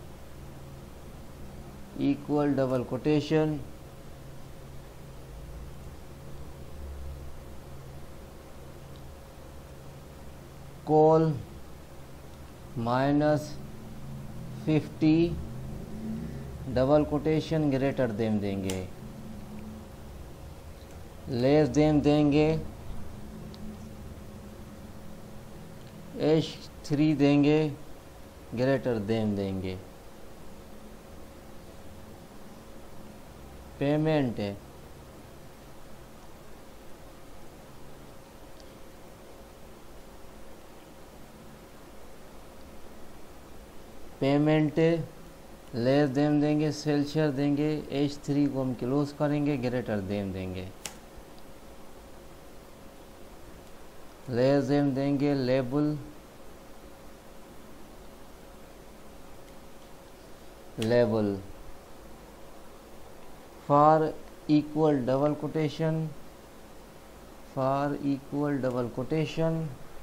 equal double quotation col -50 double quotation greater than देंगे, लेस देन देंगे H3 देंगे, ग्रेटर देन देंगे। पेमेंट है लेस देन देंगे, सेल्सियर देंगे, H3 को हम क्लोज करेंगे, ग्रेटर देन देंगे। लेस देन देंगे label for equal double quotation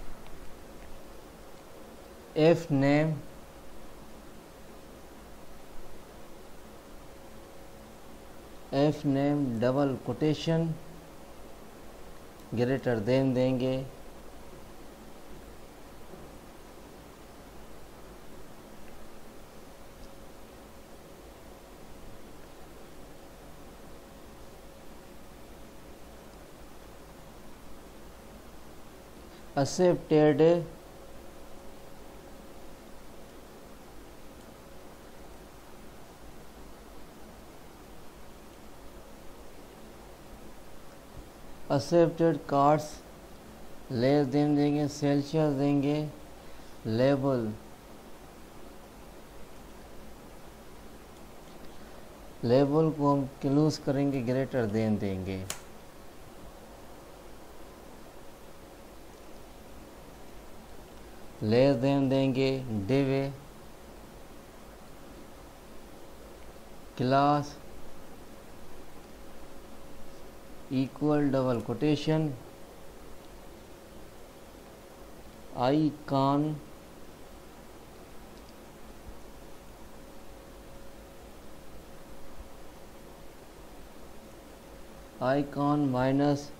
F name double quotation greater than देंगे। एक्सेप्टेड कार्ड्स लेस देन देंगे, सेल्सियस देंगे, लेबल को हम क्लोज करेंगे, ग्रेटर देन देंगे। लेस देन देंगे div class equal double quotation icon minus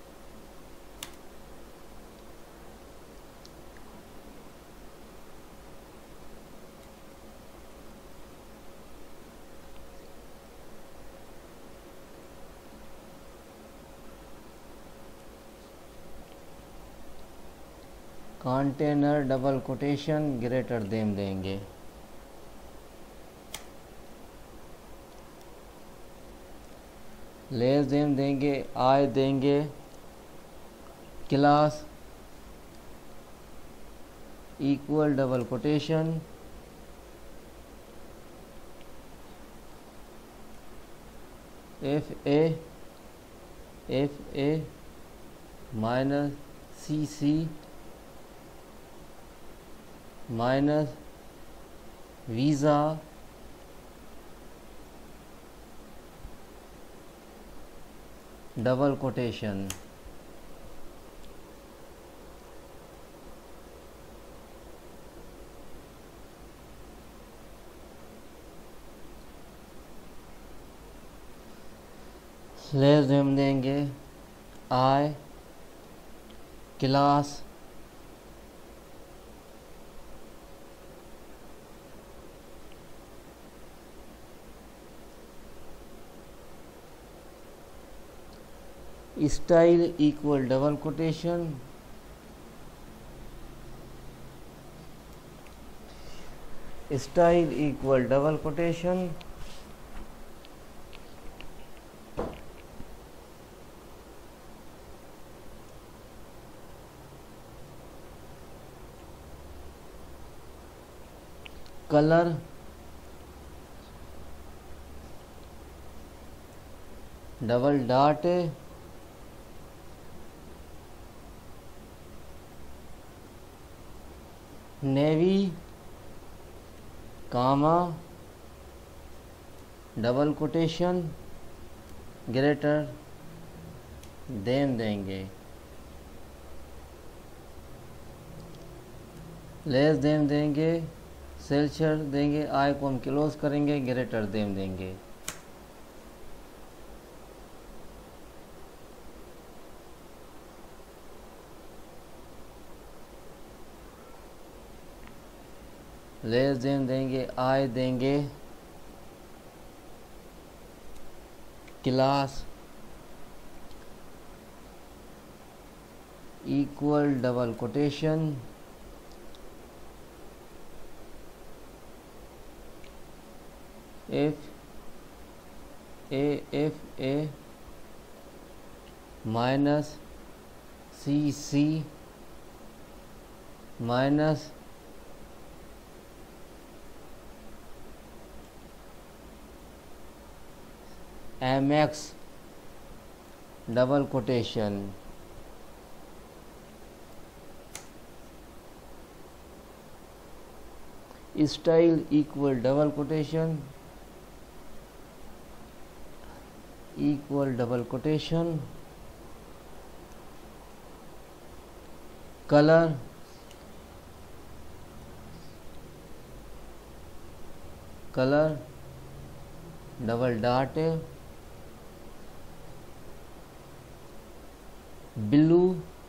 container double quotation greater than देंगे। Less than देंगे आई देंगे class equal double quotation F A minus CC minus visa double quotation less than देंगे I class style equal double quotation colour double dot navy comma double quotation greater than देंगे। Less them देंगे, Celsius देंगे, I को हम close करेंगे, greater than देंगे। Less them देंगे, I देंगे, class equal double quotation F A minus C minus M X double quotation style equal double quotation colour double dot blue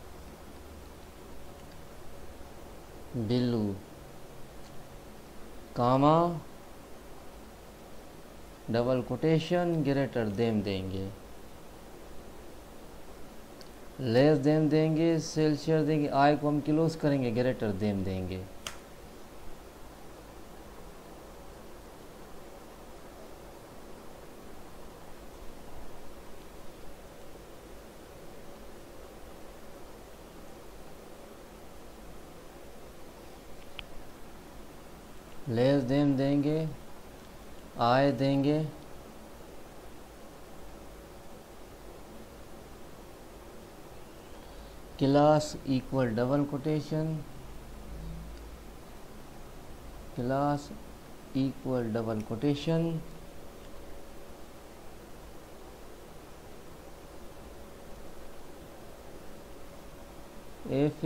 comma double quotation greater than देंगे। Less them देंगे, Celsius देंगे, I को हम close करेंगे, greater than देंगे। Less them देंगे, I देंगे, class equal double quotation F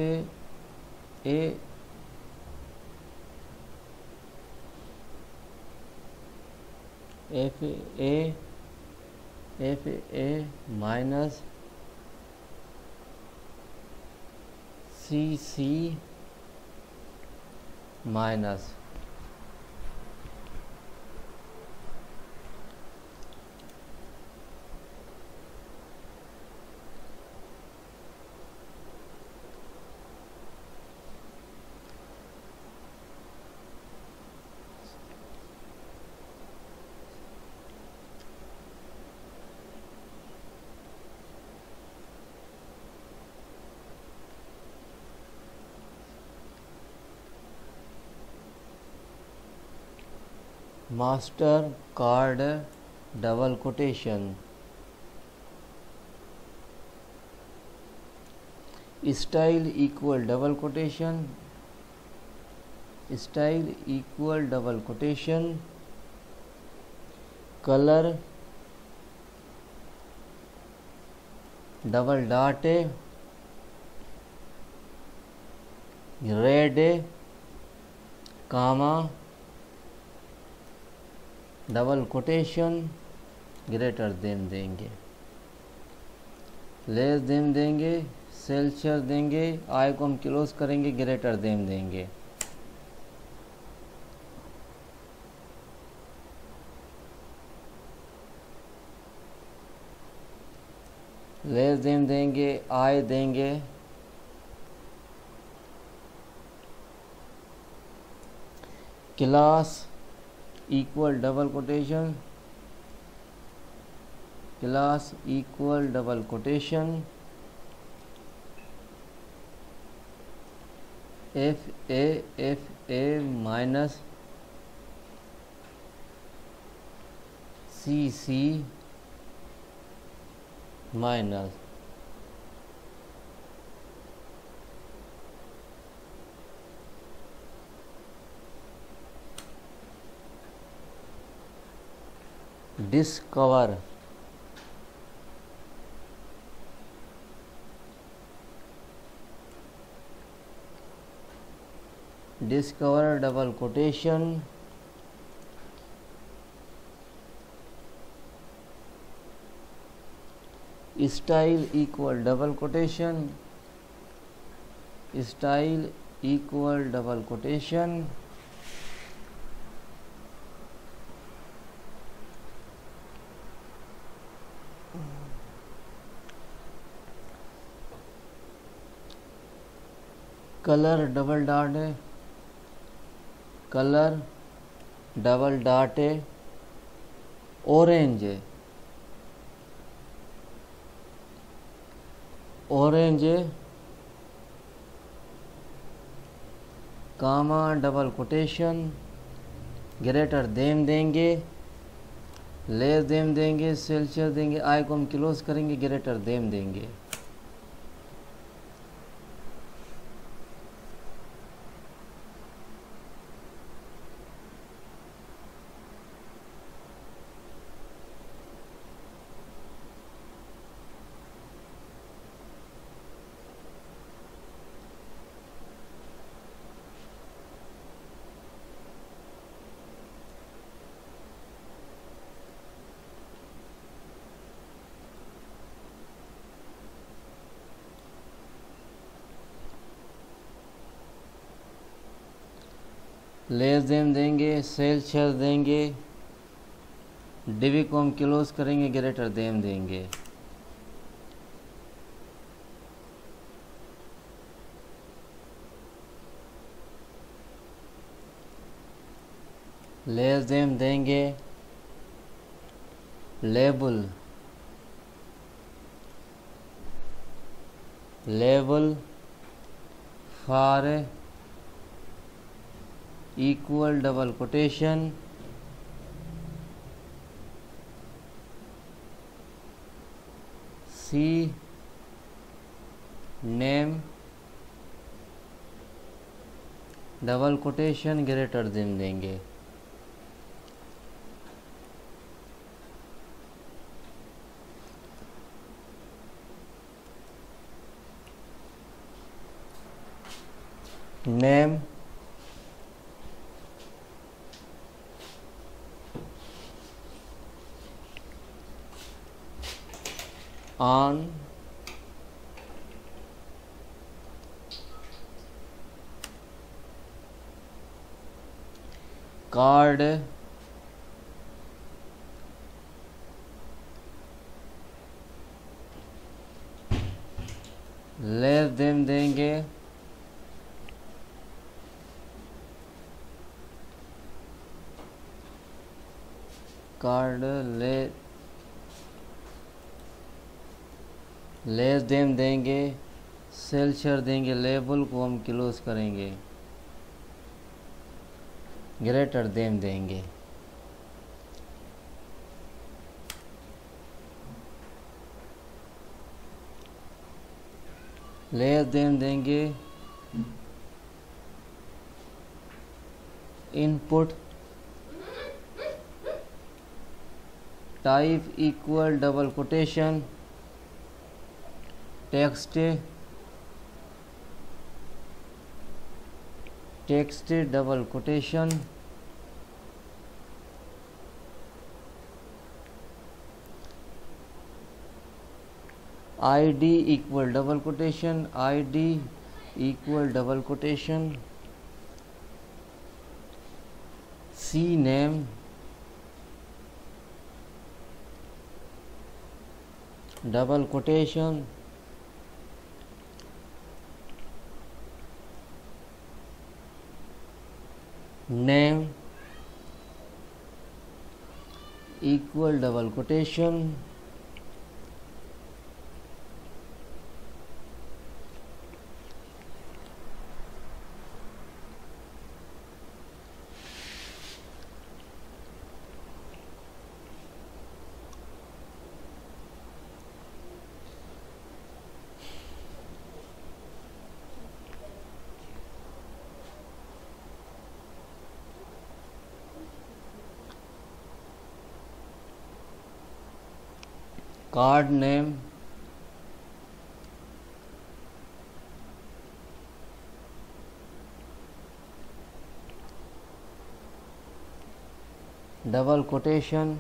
A minus C minus Mastercard double quotation style equal double quotation colour double dot red comma double quotation greater than देंगे। Less them देंगे, Celsius देंगे, I को हम close करेंगे, greater than देंगे। Less them देंगे, I देंगे, class equal double quotation F A minus C minus discover discover double quotation, style equal double quotation, style equal double quotation, colour double dot है, colour double dot है, orange है, orange है, comma double quotation, greater than देंगे, less them देंगे, Celsius देंगे, I को हम close करेंगे, ग्रेटर देम देंगे। लेस देम देंगे, सेल्सियस देंगे, डिवी को हम क्लोज करेंगे, ग्रेटर देम देंगे। लेस देम देंगे, label, label for equal double quotation, C name double quotation, greater than देंगे। Name on card less them देंगे, कार्ड लेस देम देंगे, सेल्सियस देंगे, लेबल को हम क्लोज करेंगे, ग्रेटर देम देंगे। लेस देम देंगे, input type equal double quotation, text text double quotation, ID equal double quotation, ID equal double quotation, C name double quotation, name equal double quotation, card name double quotation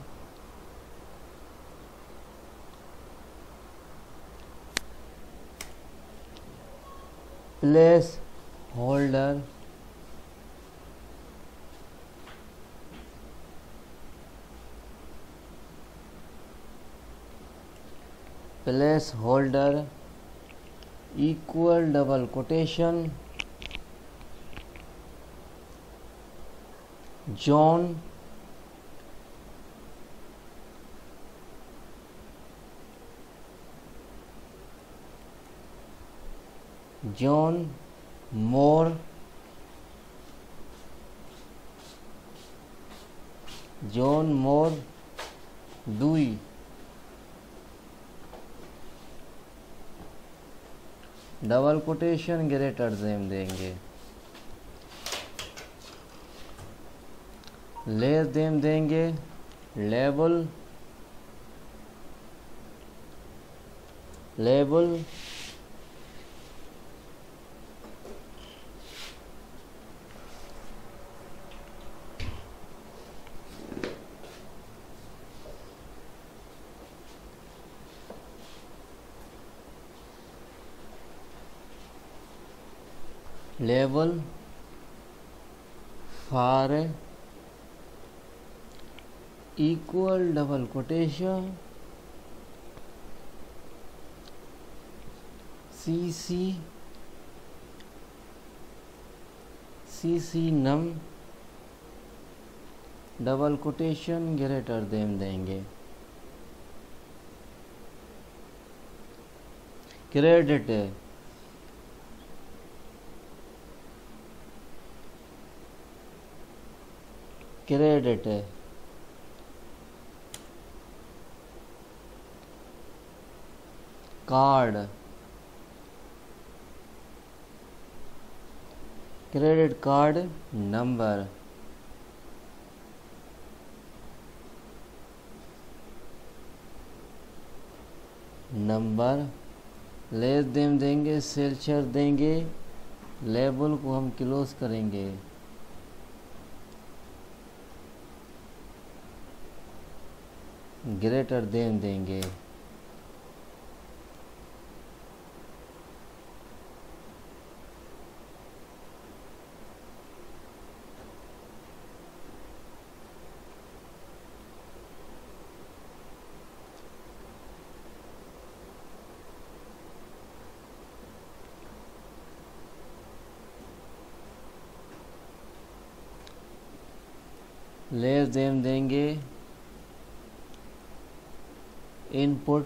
placeholder placeholder equal double quotation John More Doe double quotation greater than देंगे, less than देंगे, label for equal double quotation CC num double quotation greater than देंगे, credit card credit card number less them देंगे, सेल्चर देंगे, label को हम close करेंगे, greater than देंगे, लेस देम देंगे, input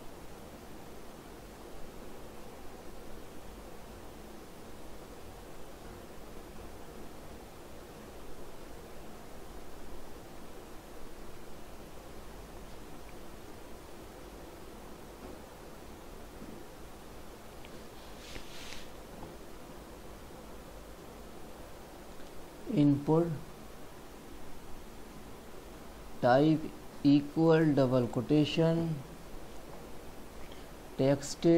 type equal double quotation text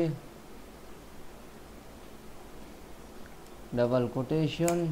double quotation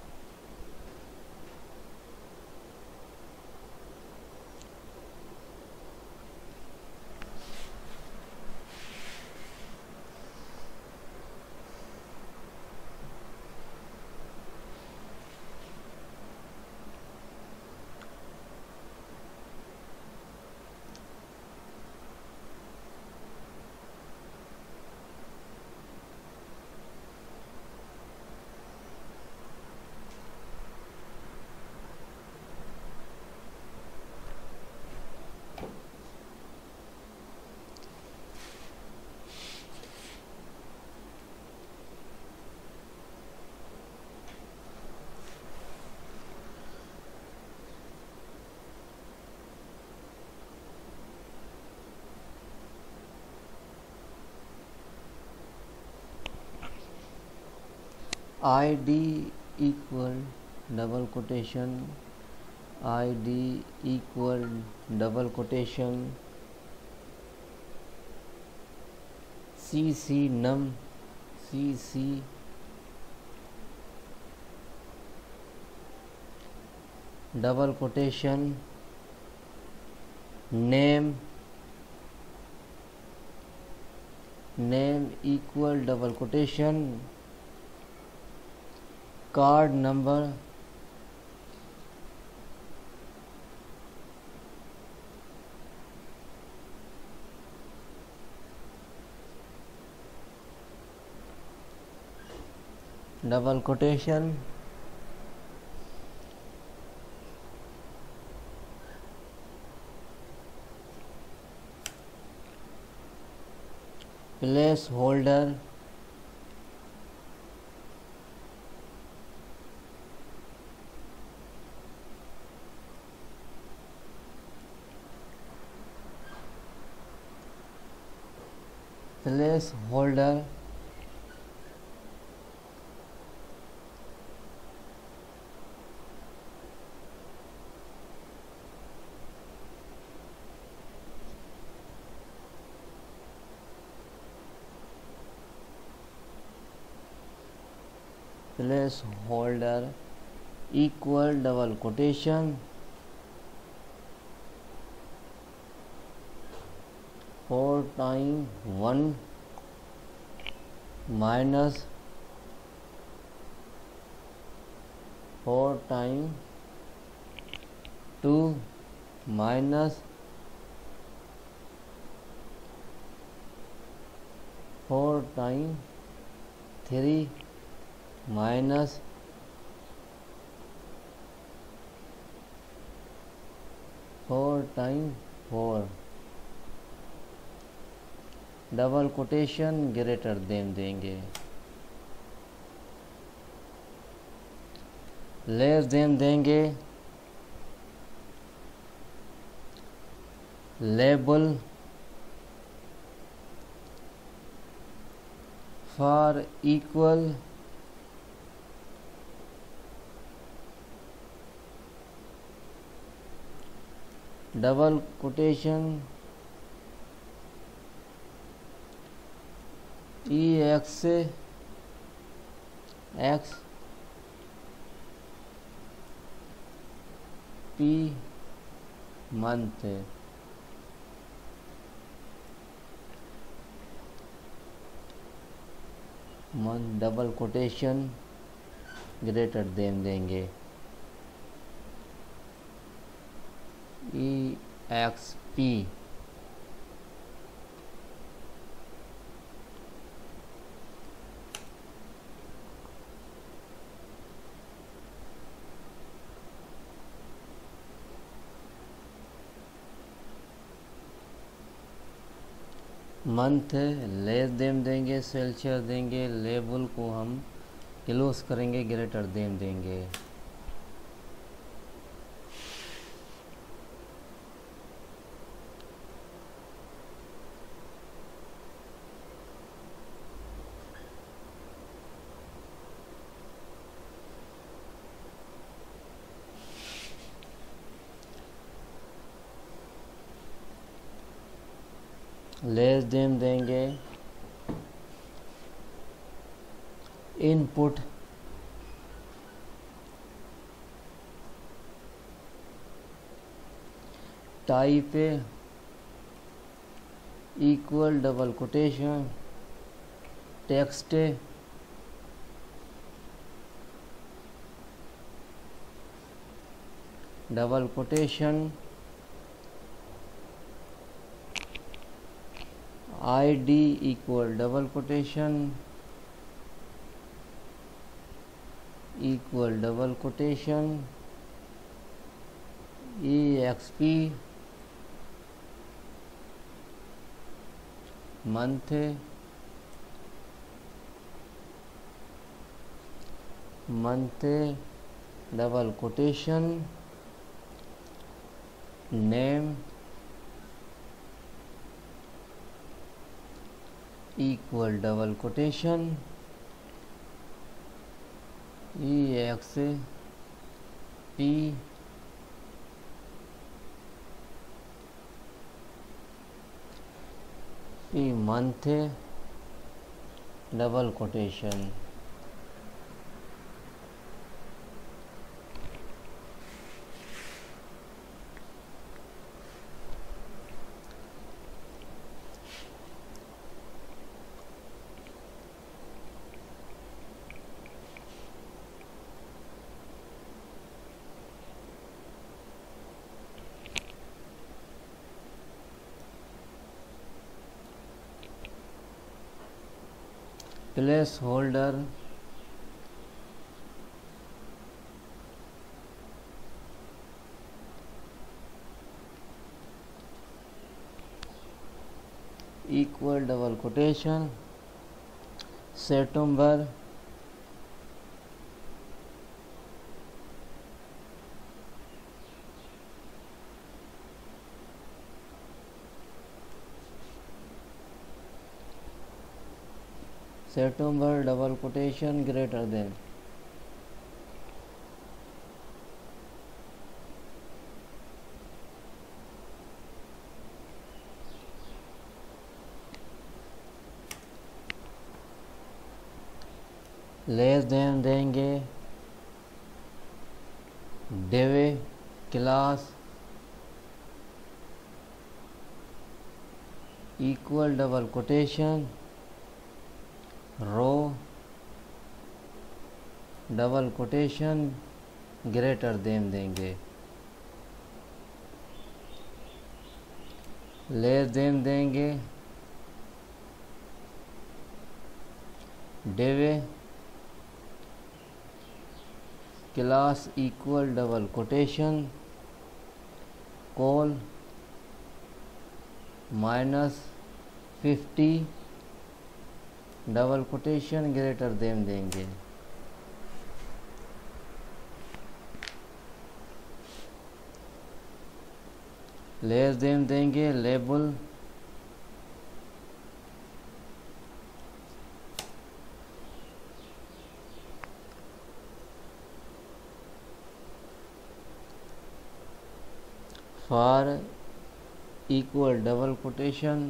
ID equal double quotation ID equal double quotation CC num CC double quotation name equal double quotation card number double quotation placeholder placeholder placeholder equal double quotation 4 time 1 minus 4 time 2 minus 4 time 3 minus 4 time 4 double quotation greater than देंगे, less than देंगे, label for equal double quotation X P month double quotation greater than देंगे, EXP month less than देंगे, Celsius देंगे, label को हम close करेंगे, greater than देंगे। Less than देंगे, input type equal double quotation text double quotation ID equal double quotation equal double quotation EXP month double quotation name equal double quotation EXP month double quotation placeholder equal double quotation September double quotation greater than less than देंगे div class equal double quotation row double quotation greater than देंगे less than देंगे div class equal double quotation col -50 double quotation greater than देंगे less than देंगे label for equal double quotation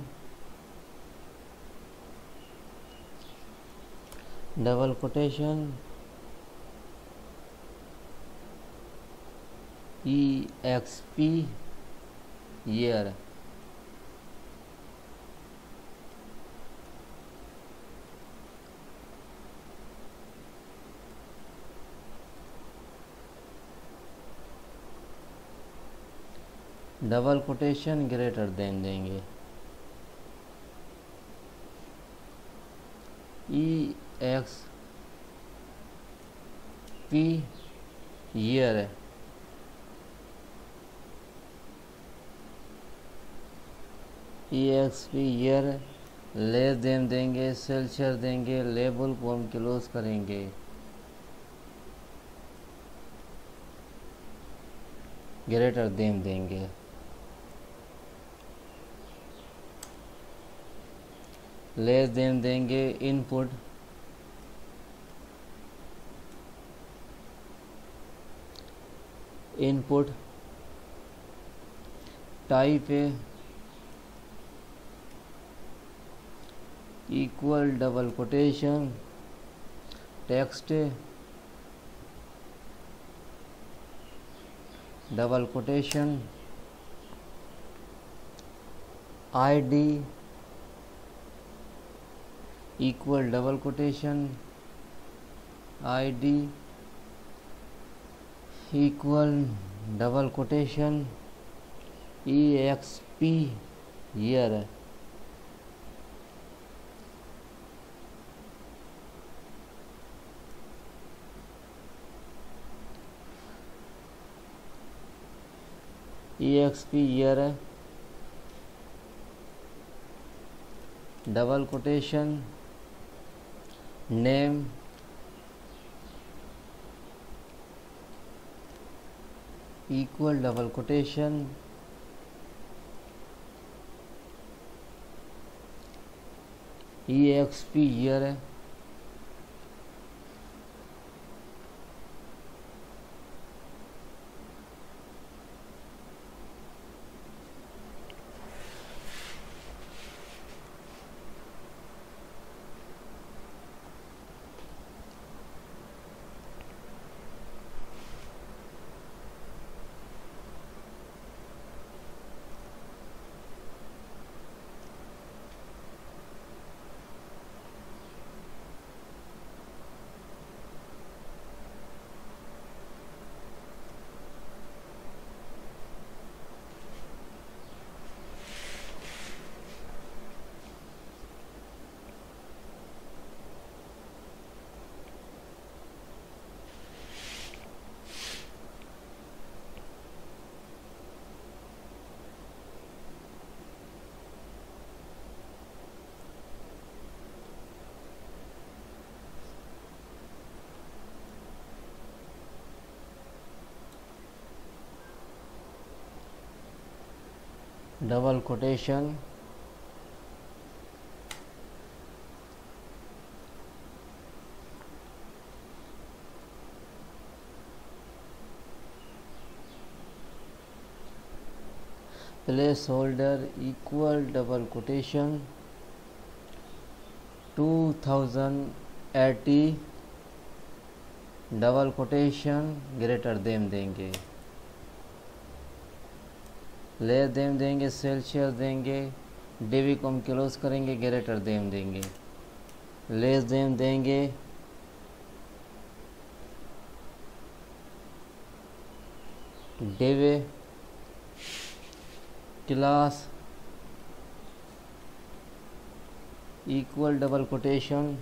EXP year double quotation greater than देंगे EXP year less than देंगे सेल्सियर देंगे label को हम close करेंगे greater than देंगे less than देंगे input type equal double quotation text double quotation ID equal double quotation ID equal double quotation EXP year double quotation name equal double quotation EXP year double quotation placeholder equal double quotation 2080 double quotation greater than देंगे, less them देंगे, Celsius देंगे, div को हम close करेंगे, greater than देंगे, less them देंगे, div class equal double quotation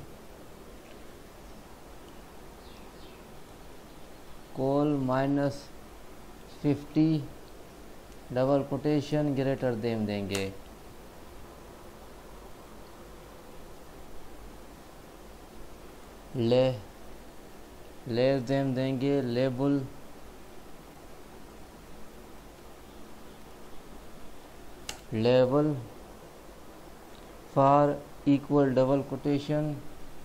col -50 double quotation greater than देंगे, less them देंगे, label for equal double quotation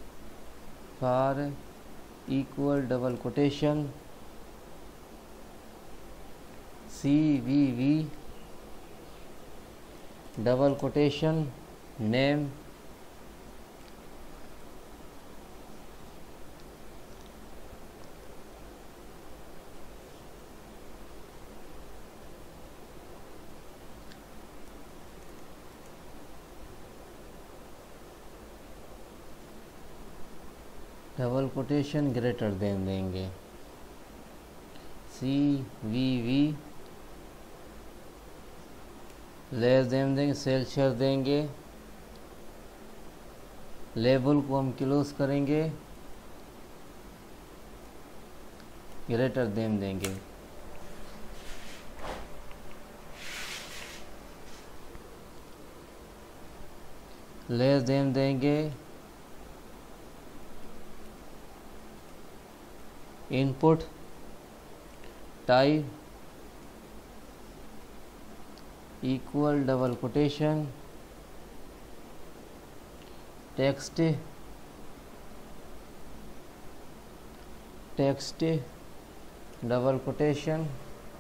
CVV double quotation name double quotation greater than देंगे, CVV less them देंगे, Celsius देंगे, label को हम close करेंगे, greater than देंगे, less them देंगे, input type equal double quotation text double quotation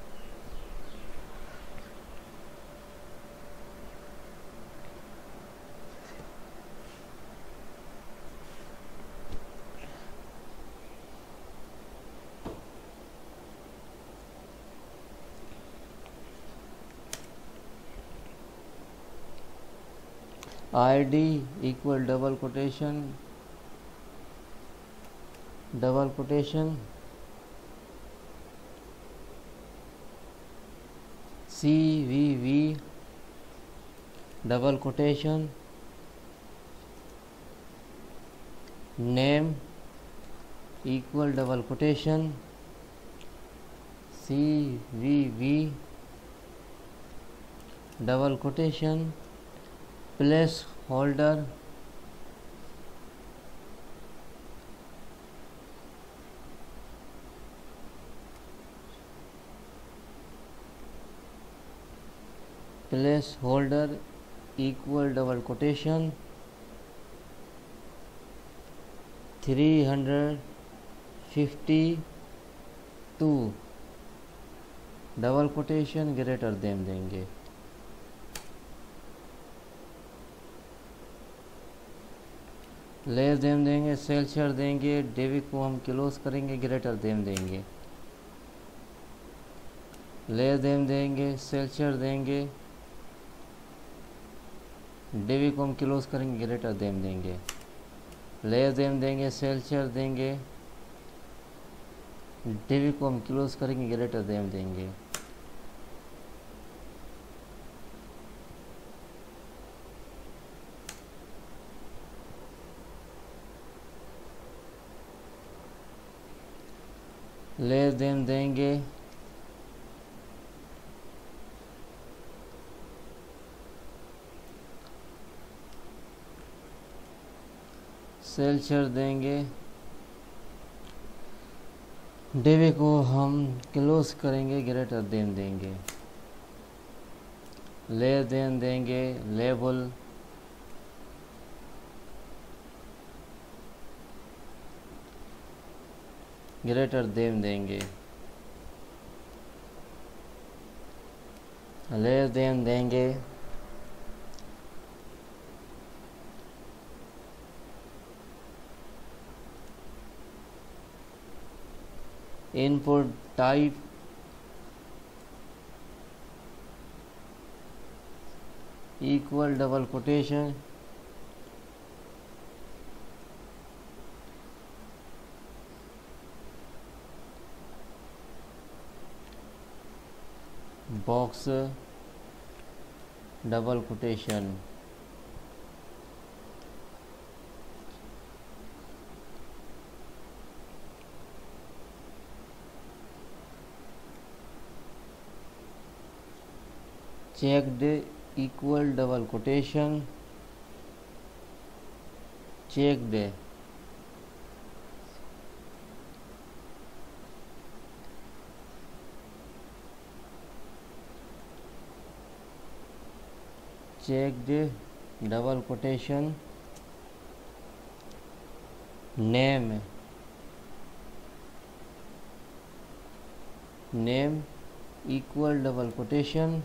ID equal double quotation CVV double quotation name equal double quotation CVV double quotation placeholder equal double quotation 352 double quotation greater than देंगे, less them देंगे, Celsius देंगे, div को हम close करेंगे, greater than देंगे, less them देंगे, Celsius देंगे, div को हम क्लोज करेंगे, ग्रेटर देम देंगे, लेस देम देंगे, सेल्सियस देंगे, डेवी को हम क्लोज करेंगे, ग्रेटर देम देंगे, लेस देम देंगे, सेल्सियस देंगे, डेवी को हम क्लोज करेंगे, ग्रेटर देम देंगे, लेस देन देंगे लेबल, ग्रेटर देन देंगे, लेस देन देंगे input type equal double quotation box double quotation, checked equal double quotation, checked checked double quotation, name name equal double quotation,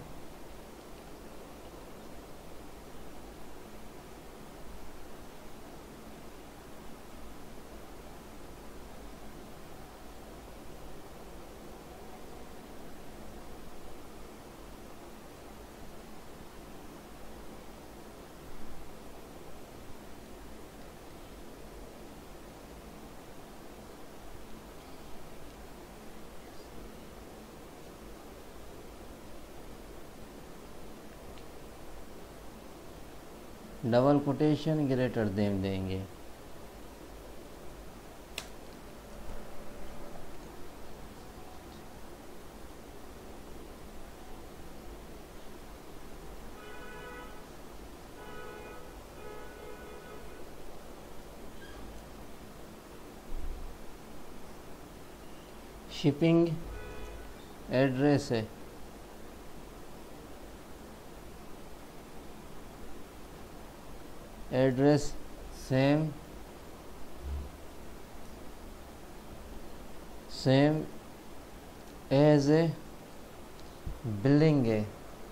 double quotation greater than देंगे, shipping address है address same as a billing है,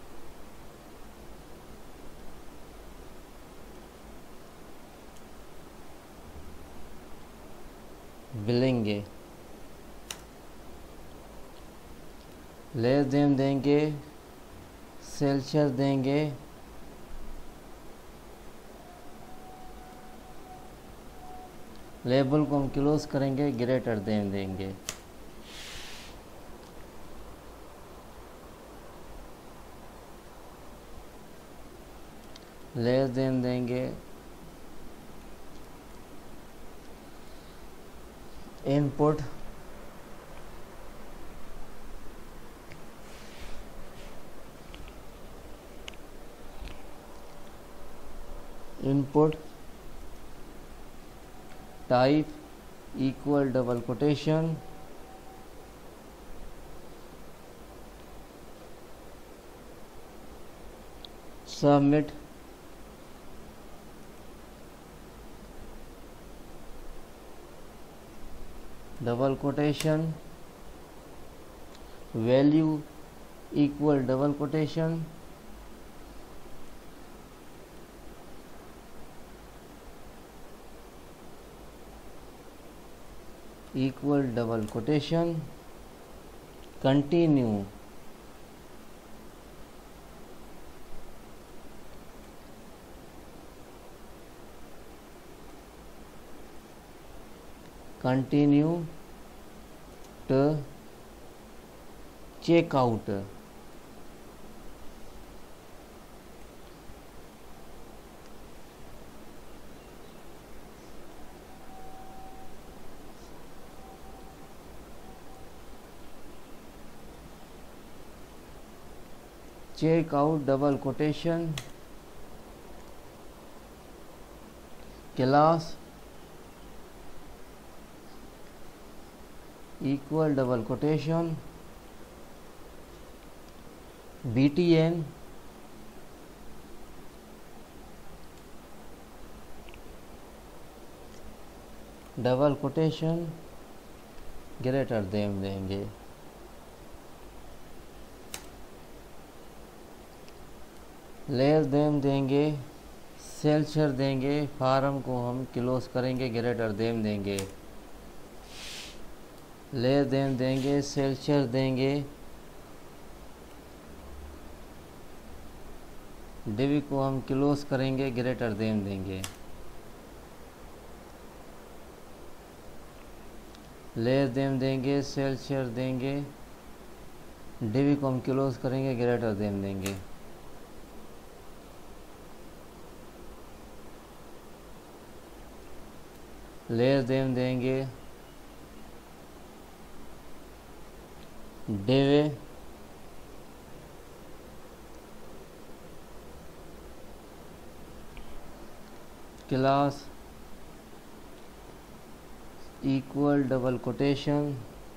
billing है, less than देंगे, Celsius देंगे, label को हम close करेंगे, greater than देंगे, लेस देन देंगे, input input type equal double quotation, submit double quotation, value equal double quotation, equal double quotation, continue continue to checkout, checkout double quotation, class equal double quotation, btn double quotation greater than देंगे। Less than देंगे, सेल्सियर देंगे, form को हम close करेंगे, greater than देंगे। Less than देंगे, सेल्सियर देंगे, div को हम क्लोज करेंगे, ग्रेटर देन देंगे। लेस देन देंगे, सेल्सियर देंगे, डिवी को हम क्लोज करेंगे, ग्रेटर देन देंगे। लेस देन देंगे, div class equal double quotation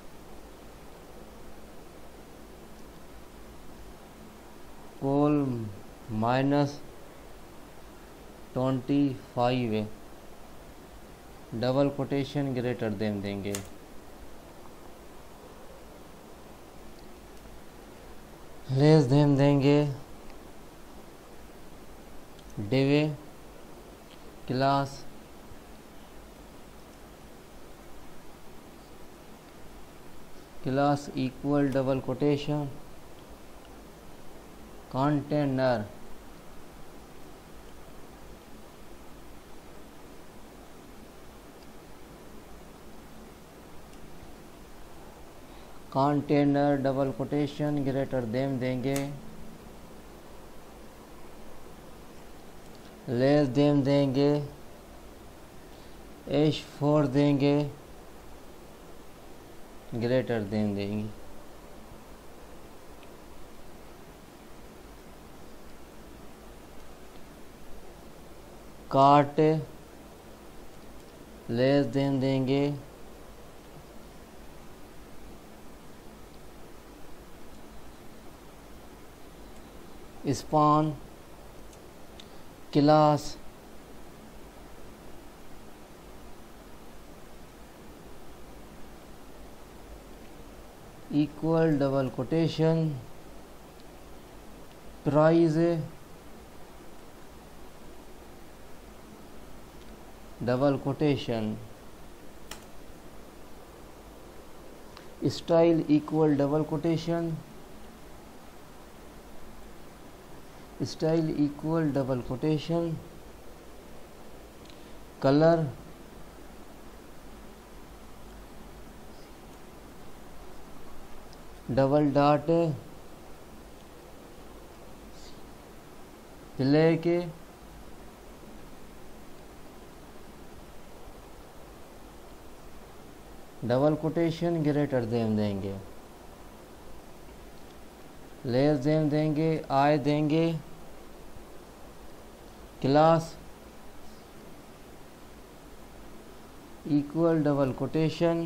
col -25 double quotation greater than देंगे। लेस देन देंगे, div class equal double quotation container double quotation greater than देंगे। लेस देन देंगे, H4 देंगे, ग्रेटर देन देंगे। काट less than देंगे, span class equal double quotation price double quotation style equal double quotation style equal double quotation colour double dot black double quotation greater than देंगे। Less than देंगे, I देंगे, class equal double quotation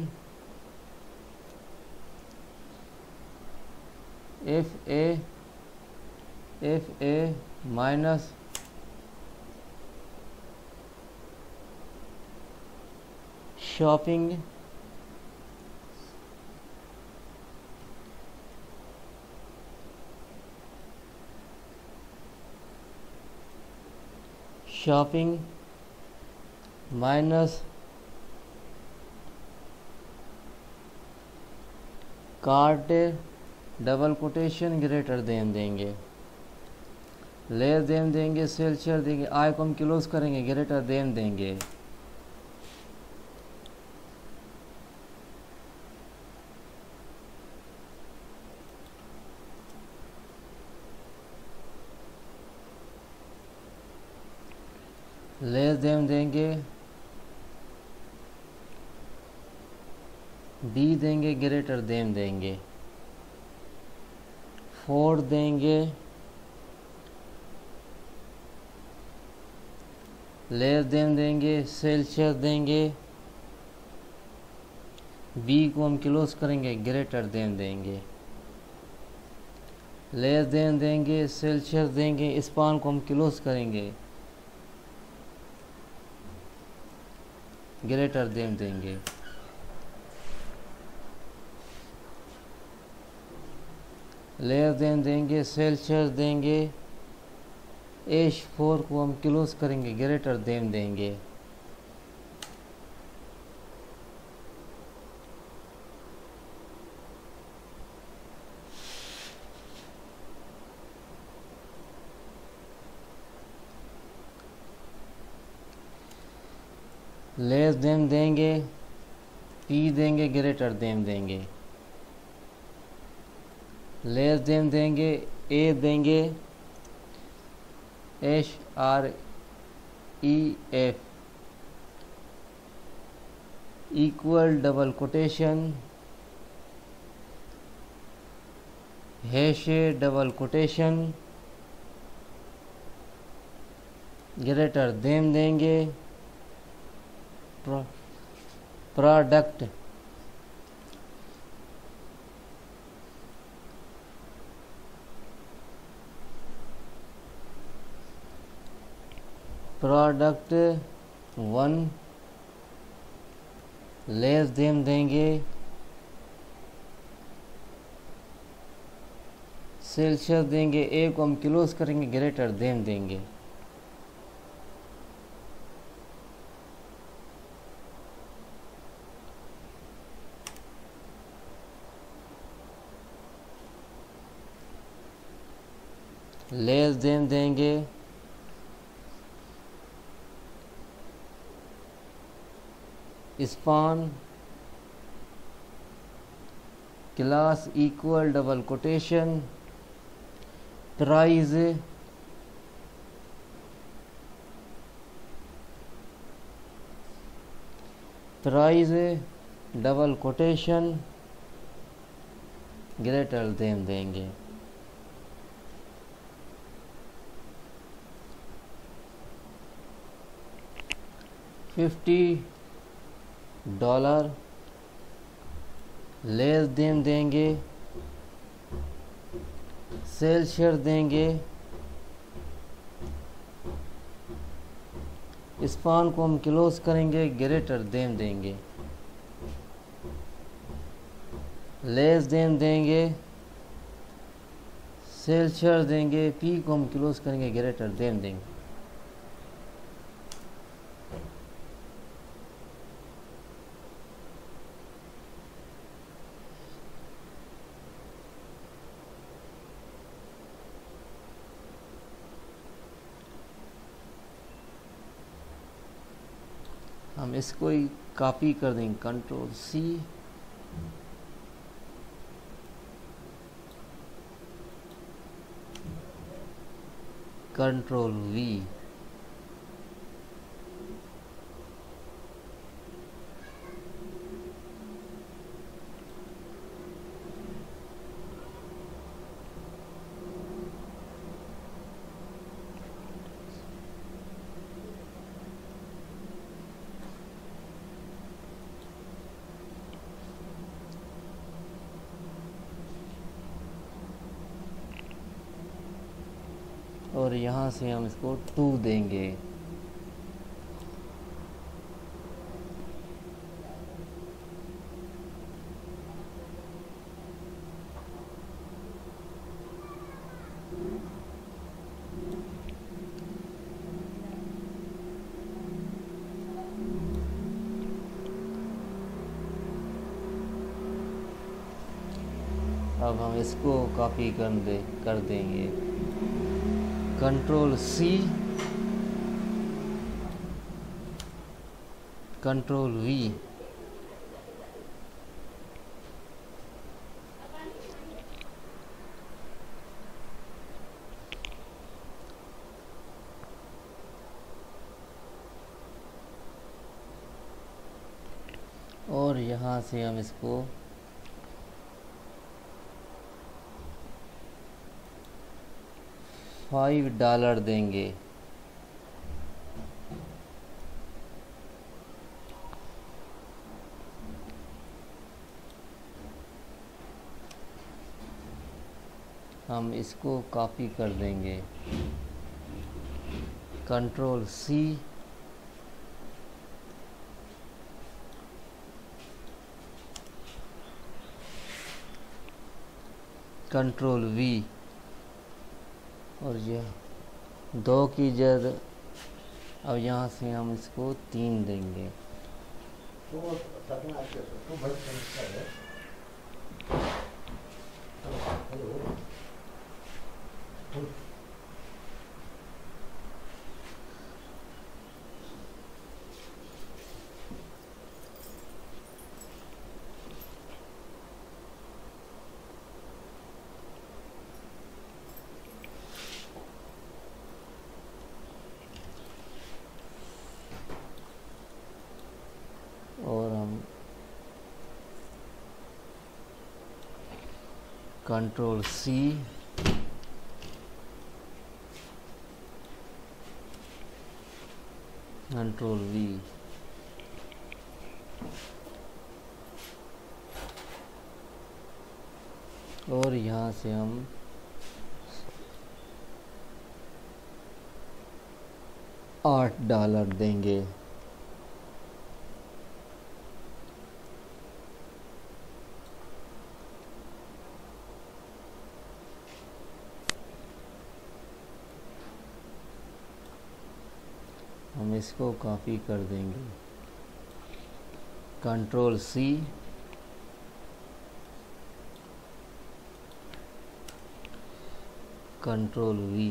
F A minus shopping minus cart double quotation greater than देंगे। Less than देंगे, सेल्सियर देंगे, I को हम close करेंगे, greater than देंगे। लेस देन देंगे, बी देंगे, ग्रेटर देन देंगे। 4 देंगे, लेस देन देंगे, सेल्सियर देंगे, बी को हम क्लोज करेंगे, ग्रेटर देन देंगे। लेस देन देंगे, सेल्सियर देंगे, स्पान को हम क्लोज करेंगे, ग्रेटर देन देंगे। लेस देन देंगे, सेल्सियस देंगे, H4 को हम क्लोज करेंगे, ग्रेटर देन देंगे। लेस देन देंगे, P देंगे, ग्रेटर देन देंगे। लेस देन देंगे, A देंगे, HREF equal double quotation hash double quotation greater than देंगे। प्रोडक्ट प्रोडक्ट 1 लेस देन देंगे, सेल्सियस देंगे, A को हम क्लोज करेंगे, ग्रेटर देन देंगे। लेस देन देंगे, span class equal double quotation price double quotation greater than देंगे। $50 लेस देन देंगे, सेल्सियस देंगे, स्पान को हम क्लोज करेंगे, ग्रेटर देन देंगे। लेस देन देंगे, सेल्सियस देंगे, P को हम क्लोज करेंगे, ग्रेटर देन देंगे। हम इसको ही कॉपी कर देंगे, कंट्रोल C, कंट्रोल V। और यहाँ से हम इसको 2 देंगे। अब हम इसको कॉपी कर देंगे, कंट्रोल C, कंट्रोल V। और यहाँ से हम इसको $5 देंगे। हम इसको कॉपी कर देंगे, कंट्रोल C, कंट्रोल वी, और यह 2 की जगह अब यहाँ से हम इसको 3 देंगे। और हम कंट्रोल सी, कंट्रोल वी, और यहाँ से हम $8 देंगे। हम इसको कॉपी कर देंगे। कंट्रोल सी, कंट्रोल वी,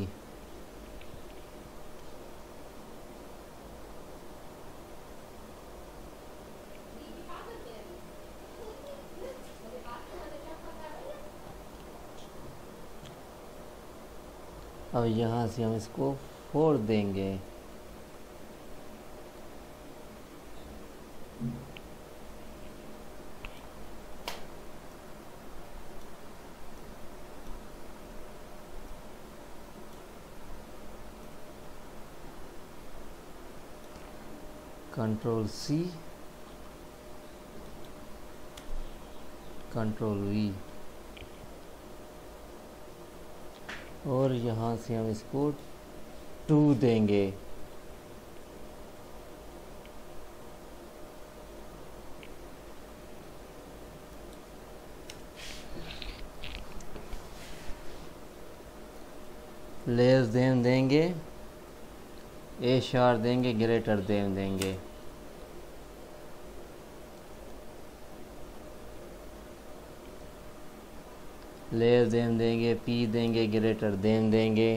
अब यहाँ से हम इसको 4 देंगे। कंट्रोल सी, कंट्रोल वी, और यहाँ से हम इसको 2 देंगे। लेस देन देंगे, ए शार देंगे, ग्रेटर देन देंगे। लेस देन देंगे, पी देंगे, ग्रेटर देन देंगे।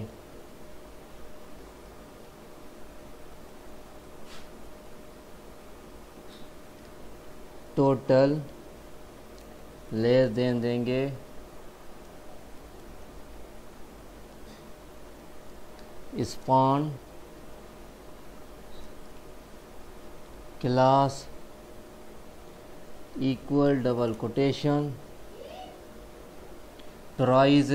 टोटल, लेस देन देंगे, span, class equal double quotation, prize,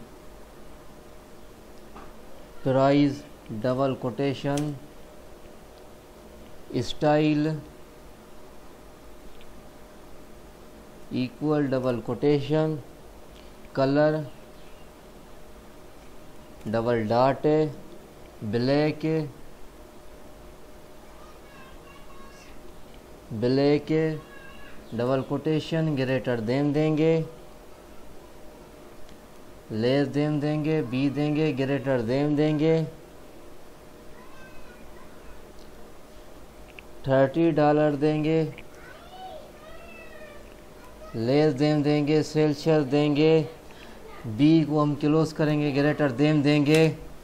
prize double quotation, style equal double quotation, colour double dot, black, black double quotation, greater than देंगे, less than देंगे, B देंगे, greater than देंगे। $30 देंगे, less than देंगे, Celsius देंगे, B को हम close करेंगे, ग्रेटर देन देंगे।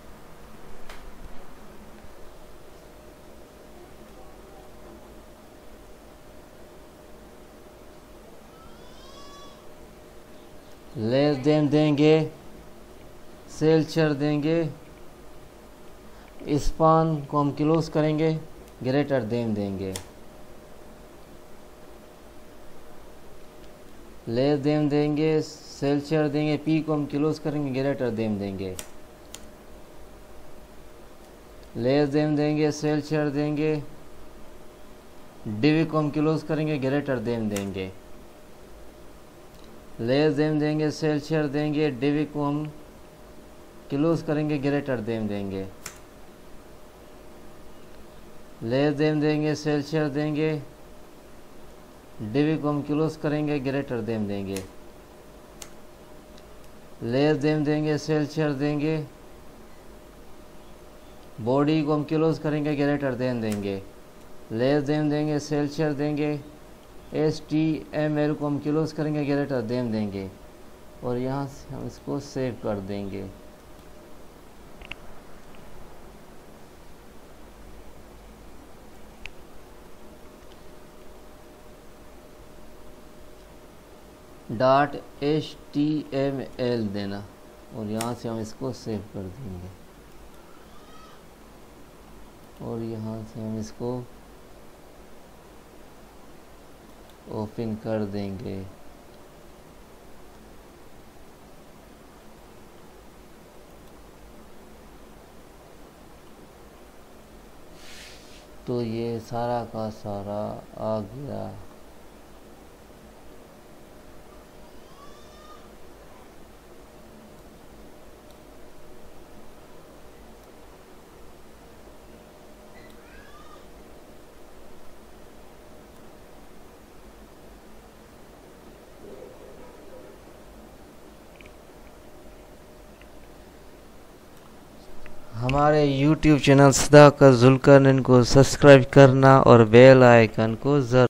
लेस देन देंगे, सेल्सियस देंगे, स्पान को हम क्लोज करेंगे, ग्रेटर देन देंगे। लेस देन देंगे, सेल्सियस देंगे, पी को हम क्लोज करेंगे, ग्रेटर देन देंगे। लेस देन देंगे, सेल्सियस देंगे, डिवी को हम क्लोज करेंगे, ग्रेटर देन देंगे। लेस देन देंगे, सेल्सियस देंगे, डिवी को हम क्लोज करेंगे, ग्रेटर देन देंगे। लेस देन देंगे, सेल्सियस देंगे, डिवी को हम क्लोज करेंगे, ग्रेटर देन देंगे। लेस देम देंगे, सेल्सियर देंगे, बॉडी को हम किलोज करेंगे, ग्रेटर देन देंगे, लेस देम देंगे, सेल्सियर देंगे, HTML को हम किलोज करेंगे, ग्रेटर देन देंगे और यहाँ से हम इसको सेव कर देंगे। .html देना और यहाँ से हम इसको सेव कर देंगे और यहाँ से हम इसको ओपन कर देंगे। तो ये सारा का सारा आ गया। हमारे YouTube चैनल सदाकत जुल्करनैन को सब्सक्राइब करना और बेल आइकन को ज़रूर